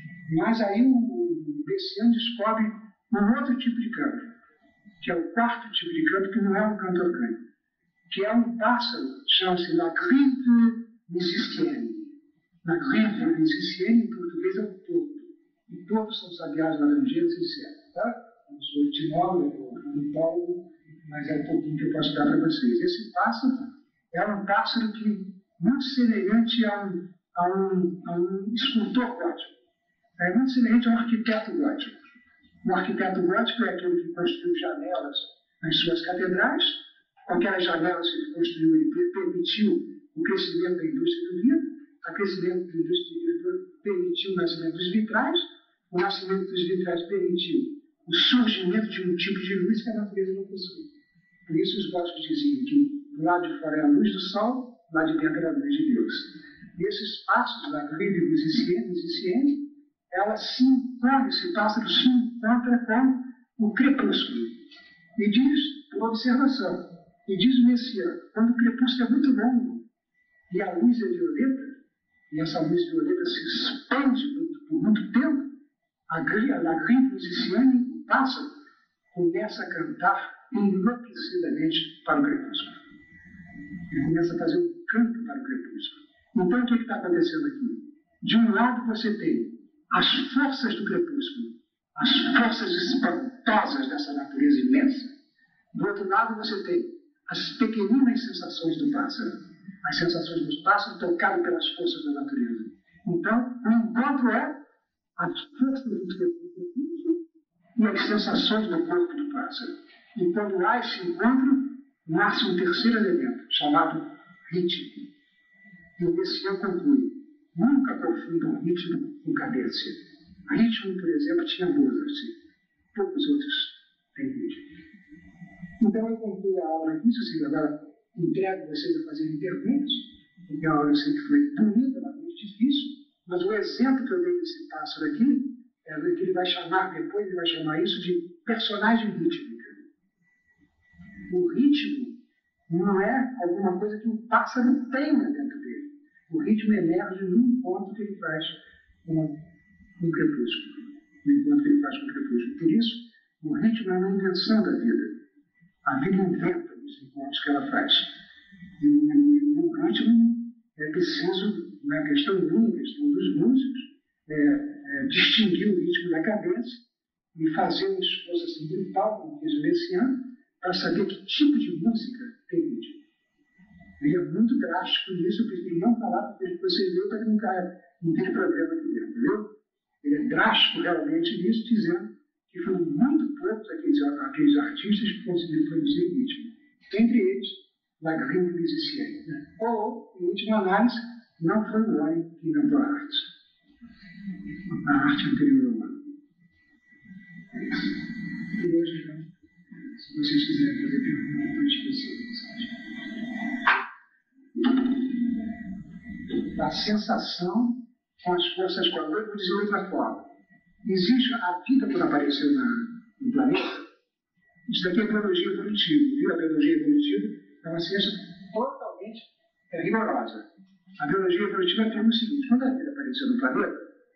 Mas aí o Messiaen descobre um outro tipo de canto, que é o quarto tipo de canto, que não é um canto orgânico, que é um pássaro, chama-se La Grive musicienne. La Grive musicienne, em português, é o tordo. E todos são sabiás laranjeiros e certo, tá? Eu não sou etimólogo, ornitólogo, mas é um pouquinho que eu posso dar para vocês. Esse pássaro é um pássaro que, muito semelhante a um, a um, a um escultor gótico. É muito semelhante a um arquiteto gótico. Um arquiteto gótico é aquele que construiu janelas nas suas catedrais. Com aquelas janelas que ele construiu, ele permitiu o crescimento da indústria do vidro. O crescimento da indústria do vidro permitiu o nascimento dos vitrais. O nascimento dos vitrais permitiu o surgimento de um tipo de luz que a natureza não possui. Por isso os góticos diziam que do lado de fora é a luz do sol, do lado de dentro é a luz de Deus. E esses passos da Grive musicienne, ela se encontra, esse pássaro se encontra com o crepúsculo. E diz, por observação, e diz o Messiaen, quando o crepúsculo é muito longo e a luz é violeta, e essa luz violeta se expande muito, por muito tempo, a Grive musicienne, o pássaro, começa a cantar enlouquecidamente para o crepúsculo. Ele começa a fazer um canto para o crepúsculo. Então, o que está acontecendo aqui? De um lado, você tem as forças do crepúsculo, as forças espantosas dessa natureza imensa. Do outro lado, você tem as pequeninas sensações do pássaro, as sensações do pássaro tocadas pelas forças da natureza. Então, o encontro é as forças do crepúsculo e as sensações do corpo do pássaro. E quando há esse encontro, nasce um terceiro elemento, chamado ritmo. E o Messiaen conclui: nunca confundam ritmo com cadência. Ritmo, por exemplo, tinha Mozart. Poucos outros têm ritmo. Então eu concluo a aula aqui, se agora entrego vocês a fazerem perguntas, porque a aula eu sei que foi bonita, mas muito difícil, mas o exemplo que eu dei desse pássaro aqui é que ele vai chamar, depois ele vai chamar isso de personagem rítmica. O ritmo não é alguma coisa que o pássaro tenha dentro dele. O ritmo emerge no encontro que ele faz com o crepúsculo. No encontro que ele faz com o crepúsculo. Por isso, o ritmo é uma invenção da vida. A vida inventa os encontros que ela faz. E o ritmo é preciso, na questão minha, na questão dos músicos, é, é, distinguir o ritmo da cabeça e fazer um esforço assim, brutal, como fez o Messiaen, para saber que tipo de música tem ritmo. Ele é muito drástico nisso, eu prefiro não falar porque vocês veem para que não, caia, não tenha problema aqui dentro, entendeu? Ele é drástico realmente nisso, dizendo que foram muito poucos aqueles, aqueles artistas que conseguiram produzir ritmo. Entre eles, Lagrange e Musicien. Né? Ou, em última análise, não foi o homem que inventou a arte. A arte anterior ao homem. É isso. E hoje, então, se vocês quiserem fazer perguntas, eu esqueci. A sensação com as forças quânticas. Eu vou dizer de outra forma. Existe a vida quando apareceu na, no planeta. Isso daqui é biologia evolutiva. Viu? A biologia evolutiva é uma ciência totalmente é, rigorosa. A biologia evolutiva afirma o seguinte: quando a vida apareceu no planeta,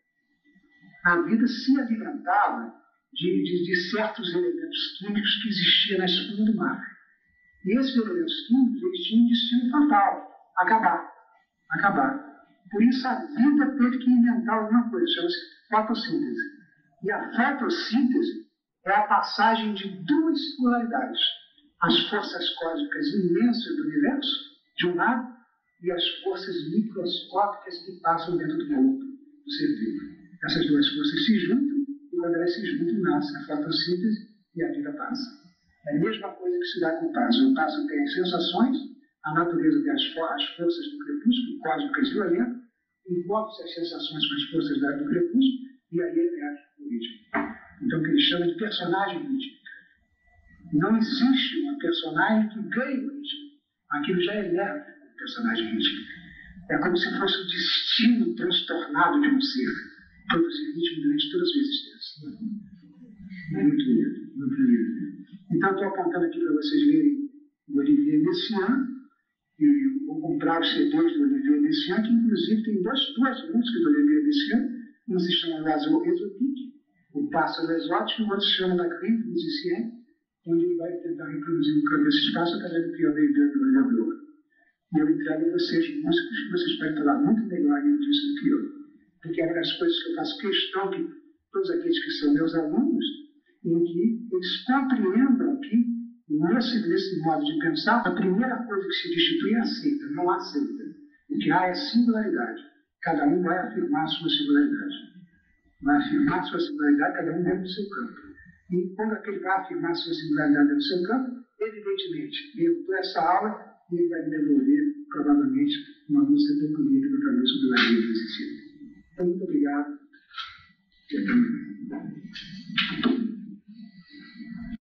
a vida se alimentava de, de, de certos elementos químicos que existiam na espuma do mar. E esses elementos químicos eles tinham um destino fatal: acabar. Acabar. Por isso a vida teve que inventar alguma coisa, chama-se fotossíntese. E a fotossíntese é a passagem de duas polaridades: as forças cósmicas imensas do universo, de um lado, e as forças microscópicas que passam dentro do corpo do ser vivo. Essas duas forças se juntam, e quando elas se juntam, nasce a fotossíntese e a vida passa. É a mesma coisa que se dá com o pássaro. O pássaro tem as sensações, a natureza tem as, for as forças do crepúsculo, cósmicas violentas, envolve-se as sensações com as forças do crepúsculo, e aí emerge o ritmo. Então, o que ele chama de personagem rítmica. Não existe uma personagem que ganhe o ritmo. Aquilo já emerge como personagem rítmica. É como se fosse o destino transtornado de um ser, produzir ritmo durante toda a sua existência. Muito lindo, muito lindo. Então, estou apontando aqui para vocês verem o Olivier Messiaen, e vou comprar os C Ds do Olivier Messiaen, que inclusive tem duas, duas músicas do Olivier Messiaen. Um se chama L'Oiseau Exotique, o pássaro exótico, e o outro se chama Lagrange e Musicien, onde ele vai tentar reproduzir um canto desses pássaros através do piano do elevador. E eu entrego a vocês músicos que vocês podem falar muito melhor disso do que eu. Porque é uma das coisas que eu faço questão que todos aqueles que são meus alunos, em que eles compreendam que, nesse, nesse modo de pensar, a primeira coisa que se destitui é aceita, não aceita. O que há é singularidade. Cada um vai afirmar a sua singularidade. Vai afirmar a sua singularidade, cada um dentro do seu campo. E quando aquele vai afirmar a sua singularidade dentro do seu campo, evidentemente, eu dou essa aula e ele vai me devolver, provavelmente, uma música tão bonita.